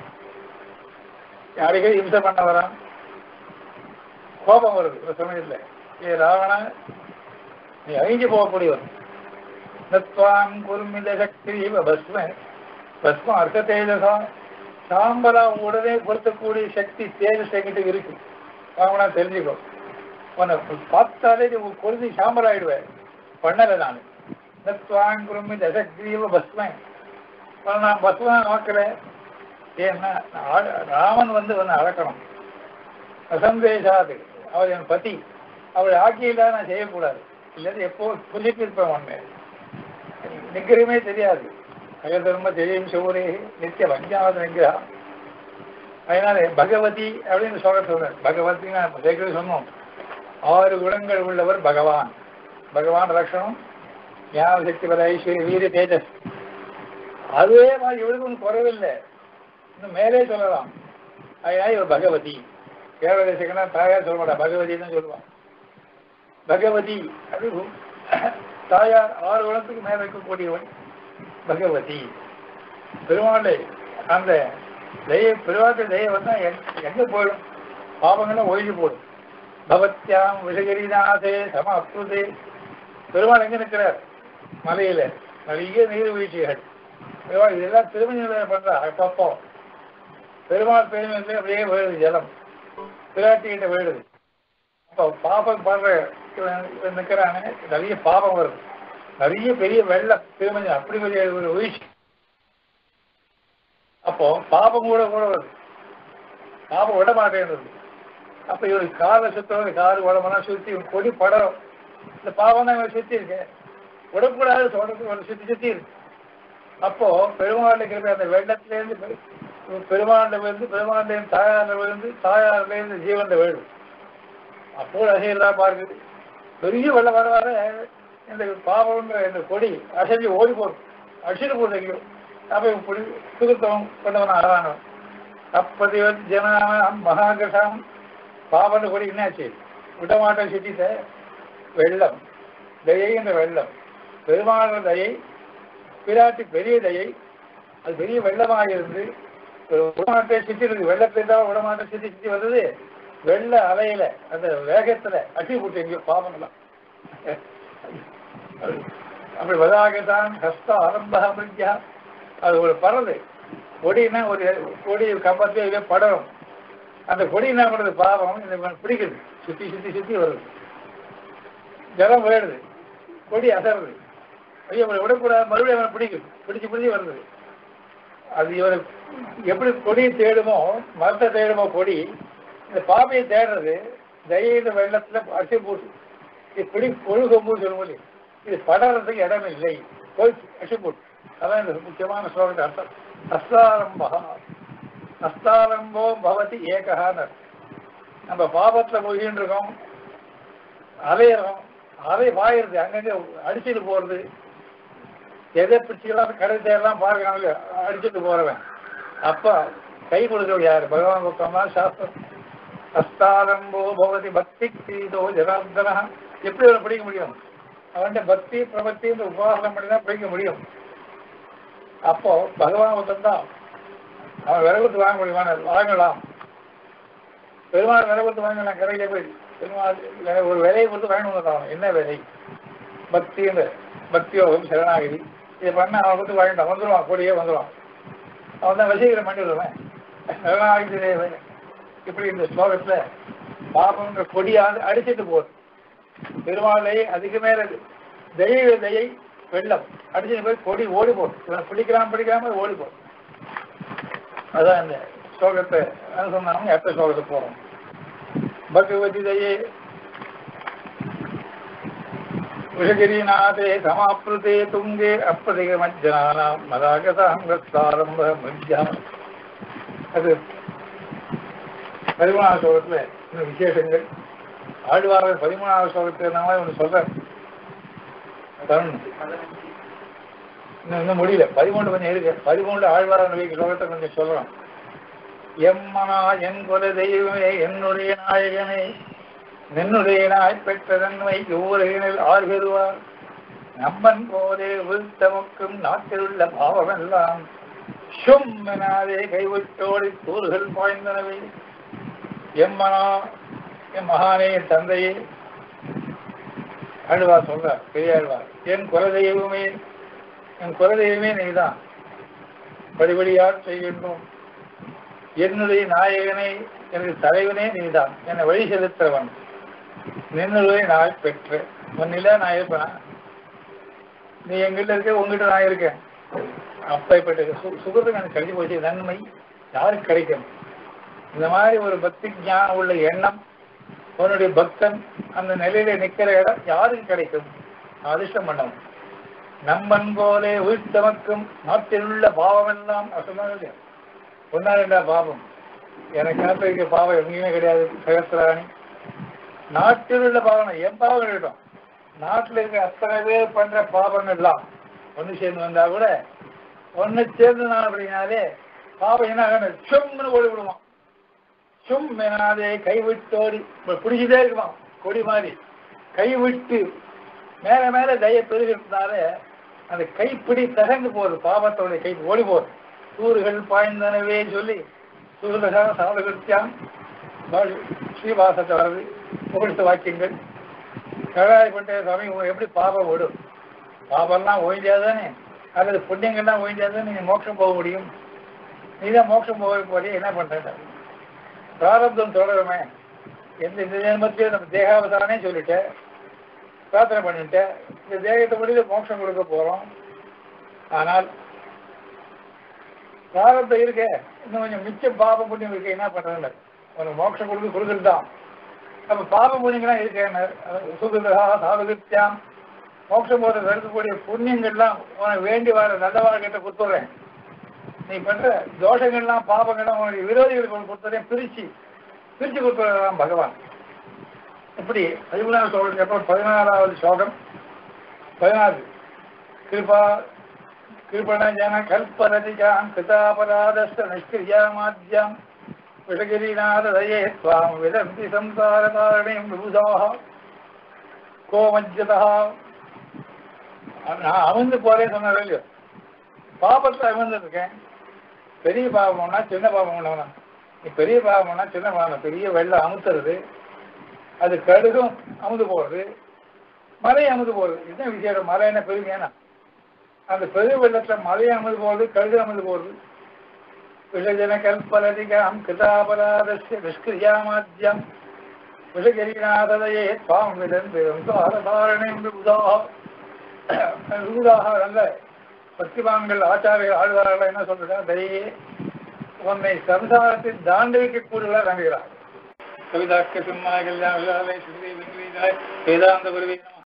அடிக்கடி இம்சை பண்ண வரான் கோபம் வருது ஒரு சமயத்தில் ஏ ராவண நீ அழிஞ்சு போகக்கூடியவர் நத்வாம் குருமித சக்தி பஸ்ம பஸ்ம அர்த்த தேஜசா சாம்பலா உடனே கொடுத்தக்கூடிய சக்தி தேஜஸ் எங்கிட்ட இருக்கு ராவணா தெரிஞ்சுக்கோ உன்னை பார்த்தாலே நீ கொழுதி சாம்பல் ஆயிடுவேன் பண்ணலை நான் நத்வாம் குருமித சக்தி பஸ்ம நான் பஸ்மா நோக்கல ஏன்னா ராமன் வந்து உன்னை அழக்கணும் அசந்தேசாது அவர் என் பதி அவளை ஆக்கியில்லாத நான் செய்யக்கூடாது இல்லாத எப்போ சொல்லிட்டு இருப்பேன் ஒன்று நிக்கிறமே தெரியாது அகதர்ம தெரியும் சோரே நித்திய வஞ்சாவது நிக்கிறா அதனால பகவதி அப்படின்னு சொல்ல சொல்றேன் பகவதி நான் சேர்க்கிறது சொன்னோம் ஆறு குணங்கள் உள்ளவர் பகவான் பகவான் லட்சணம் ஞான சக்தி பல ஐஸ்வர்ய வீர தேஜஸ். அதுவே மாதிரி இவளுக்கு ஒன்றும் குறைவில்லை, இன்னும் மேலே சொல்லலாம். அதனால இவர் பகவதி. கேரள தேசக்கனா தாயார் சொல்ல மாட்டா, பகவதி தான் சொல்லுவான். பகவதி அது தாயார் ஆறு குணத்துக்கு மேல இருக்கக்கூடியவன் பகவதி. பெருமாளை அந்த தெய்வ பெருமாட்டு தெய்வம் வந்தா எங்க போயிடும், பாவங்களும் ஒழிஞ்சு போடும். பகவத்யாம் விஷகிரிநாதே சம அப்புதே. பெருமாள் எங்க நிற்கிறார், மலையில நிறைய நீர்வீழ்ச்சிகள். பெருமாள் இதெல்லாம் திருமண பண்ற அப்பப்போ பெருமாள் பெருமையில அப்படியே விழுது ஜலம், பிராட்டிகிட்ட விழுது. அப்போ பாபம் பண்ற நிற்கிறானே, நிறைய பாபம் வருது, நிறைய பெரிய வெள்ளம் திருமணம், அப்படி பெரிய ஒரு வீழ்ச்சி. அப்போ பாபம் கூட கூட வருது, பாபம் விட மாட்டேன்றது. அப்ப இவருக்கு காலை சுத்தம், காது உடம்பெல்லாம் சுத்தி கொடி படம், இந்த பாவம் தான் இவரை சுத்தி இருக்கு, விடக்கூடாது தொடர்ந்து சுத்தி சுத்தி இருக்கு. அப்போ பெருமாள் இருக்கிற அந்த வெள்ளத்திலேருந்து பெருமாண்ட விழுந்து, பெருமாண்டையும் தாயார்ல விழுந்து, தாயார்லேருந்து ஜீவன்ல விழும். அப்போ அசையெல்லாம் பார்க்குது, பெரிய வெள்ளம் வர வர இந்த பாவம்ன்ற இந்த கொடி அசைஞ்சு ஓடி போடும், அடிச்சுட்டு போகுது எங்கேயும். அப்ப இப்படி சுகத்தவன் கொண்டவன் ஆறானவன். அப்பதி ஜனான மகாகிருஷம் பாவன்ற கொடி என்னாச்சு, விடமாட்டம் சுத்திட்ட வெள்ளம், தயை என்ற வெள்ளம், பெருமாள் தயை, பிராட்டி பெரிய தயை, அது பெரிய வெள்ளமாக இருந்து விடமாட்டை சுத்தி இருக்கு. வெள்ளத்தை தான் விடமாட்டை சுத்தி சுத்தி வந்தது, வெள்ள அலையில அந்த வேகத்துல அட்டி போட்டு எங்கேயோ பாவங்களாம். அப்படி வதாகத்தான் ஹஸ்த ஆரம்ப அமிர்யா, அது ஒரு பறந்து கொடினா ஒரு கொடி கம்பத்திலே படரும், அந்த கொடி என்ன பண்ணுறது பாவம் இந்த பிடிக்குது, சுத்தி சுத்தி சுத்தி வருது, ஜலம் விழுது, கொடி அசருது. ஐயோ அவரை விடக்கூடாது, மறுபடியும் அவனை பிடிக்குது, பிடிச்சு பிடிச்சி வருது. அது இவரை எப்படி கொடியை தேடுமோ, மரத்தை தேடுமோ கொடி, இந்த பாப்பையை தேடுறது தயிர் வெள்ளத்துல அரிசி போட்டு இது பிடி கொழுகம்புன்னு சொல்லும்போது இது படறதுக்கு இடம் இல்லை, அரிசி போட்டு. அதான் இந்த முக்கியமான ஸ்லோகத்தை அர்த்தம். அஸ்தாரம்பா அஸ்தாரம்போ பவதி ஏகஹான்னு. நம்ம பாபத்துல போயின்னு இருக்கோம், அலையிறோம், அலை வாயிறது, அங்கங்கே அடிச்சுட்டு போறது, எதை பிடிச்சிக்கலாம் கடை தேரெல்லாம் பார்க்கறாங்க அடிச்சுட்டு போறவன். அப்ப கை கொடுக்க யாரு, பகவான் பக்கமா சாஸ்திரம். அஸ்தாரம்போ பவதி பக்தி தீதோ ஜனார்தனா. எப்படி அவனை பிடிக்க முடியும், அவன்கிட்ட பக்தி பிரபத்தி உபாசனம் பண்ணிதான் பிடிக்க முடியும். அப்போ பகவான் பக்கம் தான் அவன் விலை கொடுத்து வாங்க முடியுமா, வாங்கலாம். பெருமாள் விலை கொடுத்து வாங்கலாம், கடையில போய் பெருமாள் ஒரு விலையை கொடுத்து வாங்கணும். அவன் என்ன விலை, பக்தின்னு பக்தியோகம் சரணாகிரி, இதை பண்ண அவன் கொடுத்து வாங்கிட்டான், வந்துடுவான், கொடியே வந்துடுவான். அவன் தான் வசீகரம் பண்ணி விடுவேன் சரணாகிரி தேவை. இப்படி இந்த ஸ்லோகத்துல பாபம்ன்ற கொடியாவது அடிச்சுட்டு போகுது. பெருமாளை அதுக்கு மேல தெய்வ தயை வெள்ளம் அடிச்சுட்டு போய் கொடி ஓடி போடும், இவன் பிடிக்கிறான் பிடிக்காம ஓடி போடும். அதான் இந்த ஸ்லோகத்தை சொன்னாங்க. அடுத்த ஸ்லோகத்தை போறோம். பகவதி தயே விஷகிரிநாதே சமாப்ருதே துங்கே அப்பிரதிக மஜ்ஜனானாம் மதாகதாரம்ப மத்தியம். அது பதிமூணாவது ஸ்லோகத்துல இன்னும் விசேஷங்கள். ஆழ்வார்கள் பதிமூணாவது ஸ்லோகத்துல நம்ம ஒன்று சொல்றேன், இன்னும் இன்னும் முடியல, பதிமூன்று கொஞ்சம் இருக்கு. பதிமூன்று ஆழ்வார்கள் ஸ்லோகத்தை கொஞ்சம் சொல்றோம். எம்மனா என் கொலை தெய்வமே என்னுடைய நாயகனே, நின்னுடைய நாய் பெற்ற நன்மை ஒவ்வொருகினில் ஆர்கருவார். நம்மன் போதே உள்தமக்கும் நாட்டில் உள்ள பாவமெல்லாம் சும்மனாதே கைவிட்டோடி தூர்கள் பாய்ந்தனவை. எம்மனா என் மகானே தந்தையே, ஆழ்வார் சொல்றார், பெரியாழ்வார், என் குலதெய்வமே, என் குலதெய்வமே நீதான், படிபடியார் செய்கின்றோம். என்னுடைய நாயகனை, எனக்கு தலைவனே நீதான், என்னை வழி செலுத்துறவன். நின்னுடைய நாய் பெற்ற உன்னில நான் இருப்பேன், நீ எங்கிட்ட இருக்க, உங்ககிட்ட நான் இருக்கேன். அப்பேற்பட்ட சுகத்துக்கு எனக்கு கழிச்சு போச்சு. நன்மை யாருக்கு கிடைக்கும்? இந்த மாதிரி ஒரு பக்தி ஞானம் உள்ள எண்ணம், உன்னுடைய பக்தன் அந்த நிலையில நிற்கிற இடம் யாருக்கு கிடைக்கும்? அதிர்ஷ்டம் பண்ணவும். நம்பன் போலே உயிர்த்தமக்கும் நாட்டில் உள்ள பாவம் எல்லாம் சொன்னாங்க. ஒன்னா ரெண்டா பாவம், எனக்கு காப்பிக்க பாவம் எங்கேயுமே கிடையாது. சகஸ்திராணி நாட்டில் உள்ள பாவம் என் பாவம் இருக்கட்டும், நாட்டில் இருக்க அத்தனை பேர் பண்ற பாபங்கள்லாம் ஒன்று சேர்ந்து வந்தா கூட ஒன்று சேர்ந்துதான் அப்படின்னாலே பாபம் என்ன சும்னு ஓடி விடுவான். சும் எனாதே கைவிட்டோடி பிடிச்சிட்டே இருக்குவான் கொடி மாதிரி கைவிட்டு மேல மேல தய பெருகிறதுனால அந்த கைப்பிடி தகர்ந்து போகுது, பாபத்தோடைய கை ஓடி போகுது. சூறுகள் பாய்ந்தனவே சொல்லி சூரதா சாதகிருத்தியான் ஸ்ரீவாசத்தை வருது புகழ்த்த வாக்கியங்கள். கடாய் பண்டைய சாமி எப்படி பாபம் ஓடும்? பாபம்லாம் ஓய்ந்தாதானே அல்லது புண்ணியங்கள்லாம் ஓய்ந்தாதானே நீ மோட்சம் போக முடியும். நீதான் மோட்சம் போக போதே என்ன பண்ற? பிராரப்தம் தொடருமே. எந்த இந்த ஜென்மத்திலேயே நம்ம தேகாவதானே சொல்லிட்டேன், பிரார்த்தனை பண்ணிட்டேன், இந்த தேகத்தை முடிவு மோட்சம் கொடுக்க போறோம். ஆனால் பிராரப்தம் இருக்க இன்னும் கொஞ்சம் மிச்சம் பாபம் புண்ணியம் இருக்க என்ன பண்றது? உனக்கு மோட்சம் கொடுக்க கொடுக்குறது தான். அப்ப பாபம் புண்ணியங்கள்லாம் இருக்கேன் சுகுதா சாதுகிருத்தியாம் மோட்சம் போத இருக்கக்கூடிய புண்ணியங்கள்லாம் உனக்கு வேண்டி வர நல்ல வாழ்க்கையை கொடுத்துட்றேன். நீ பண்ற தோஷங்கள்லாம் பாபங்கள்லாம் உனக்கு விரோதிகளுக்கு ஒன்று கொடுத்துறேன், பிரிச்சு பிரிச்சு கொடுத்துறான் பகவான். இப்படி பதிமூணாவது ஸ்லோகத்துக்கு அப்புறம் பதினாறாவது ஸ்லோகம் பதினாறு கிருபா கிருபண ஜன கல்பரதிகாம் கிருதாபராதஸ்த நிஷ்கிரியாமாத்யாம் விஷகிரிநாதயே ஸ்வாம் விதந்தி சம்சார காரணம் விபுதாக கோமஜ்ஜதா. நான் அமர்ந்து போறேன்னு சொன்னேன் இல்லையோ, பாபத்தில் அமர்ந்துருக்கேன். பெரிய பாவம்னா சின்ன பாவம் ஒண்ணா, நீ பெரிய பாவம்னா சின்ன பாவம். பெரிய வெள்ளம் அமுத்துறது, அது கடுகும் அமுது போறது, மலை அமுது போறது. இதுதான் விசேஷம். மலை என்ன பெருமையானா அந்த பெரிய வெள்ளத்துல மலையை அமுது போறது, கடுகு அமுது போறது. விஷஜன கல்பலதிகாம் கிருதாபராதஸ்ய நிஷ்கிரியாமாத்யம் விஷகிரிநாதயே ஸ்வாம் விதந்தி சம்சாரதாரணம் விபுதாக. விபுதாக நல்ல பக்திமான்கள் ஆச்சாரியர்கள் ஆழ்வார்கள் என்ன சொல்றாங்க? தயே உன்னை சம்சாரத்தில் தாண்டி வைக்கக்கூடியவர்களாக நம்புகிறார். கவிதாக்க சிம்மாய் கல்யாண வேதாந்த குருவே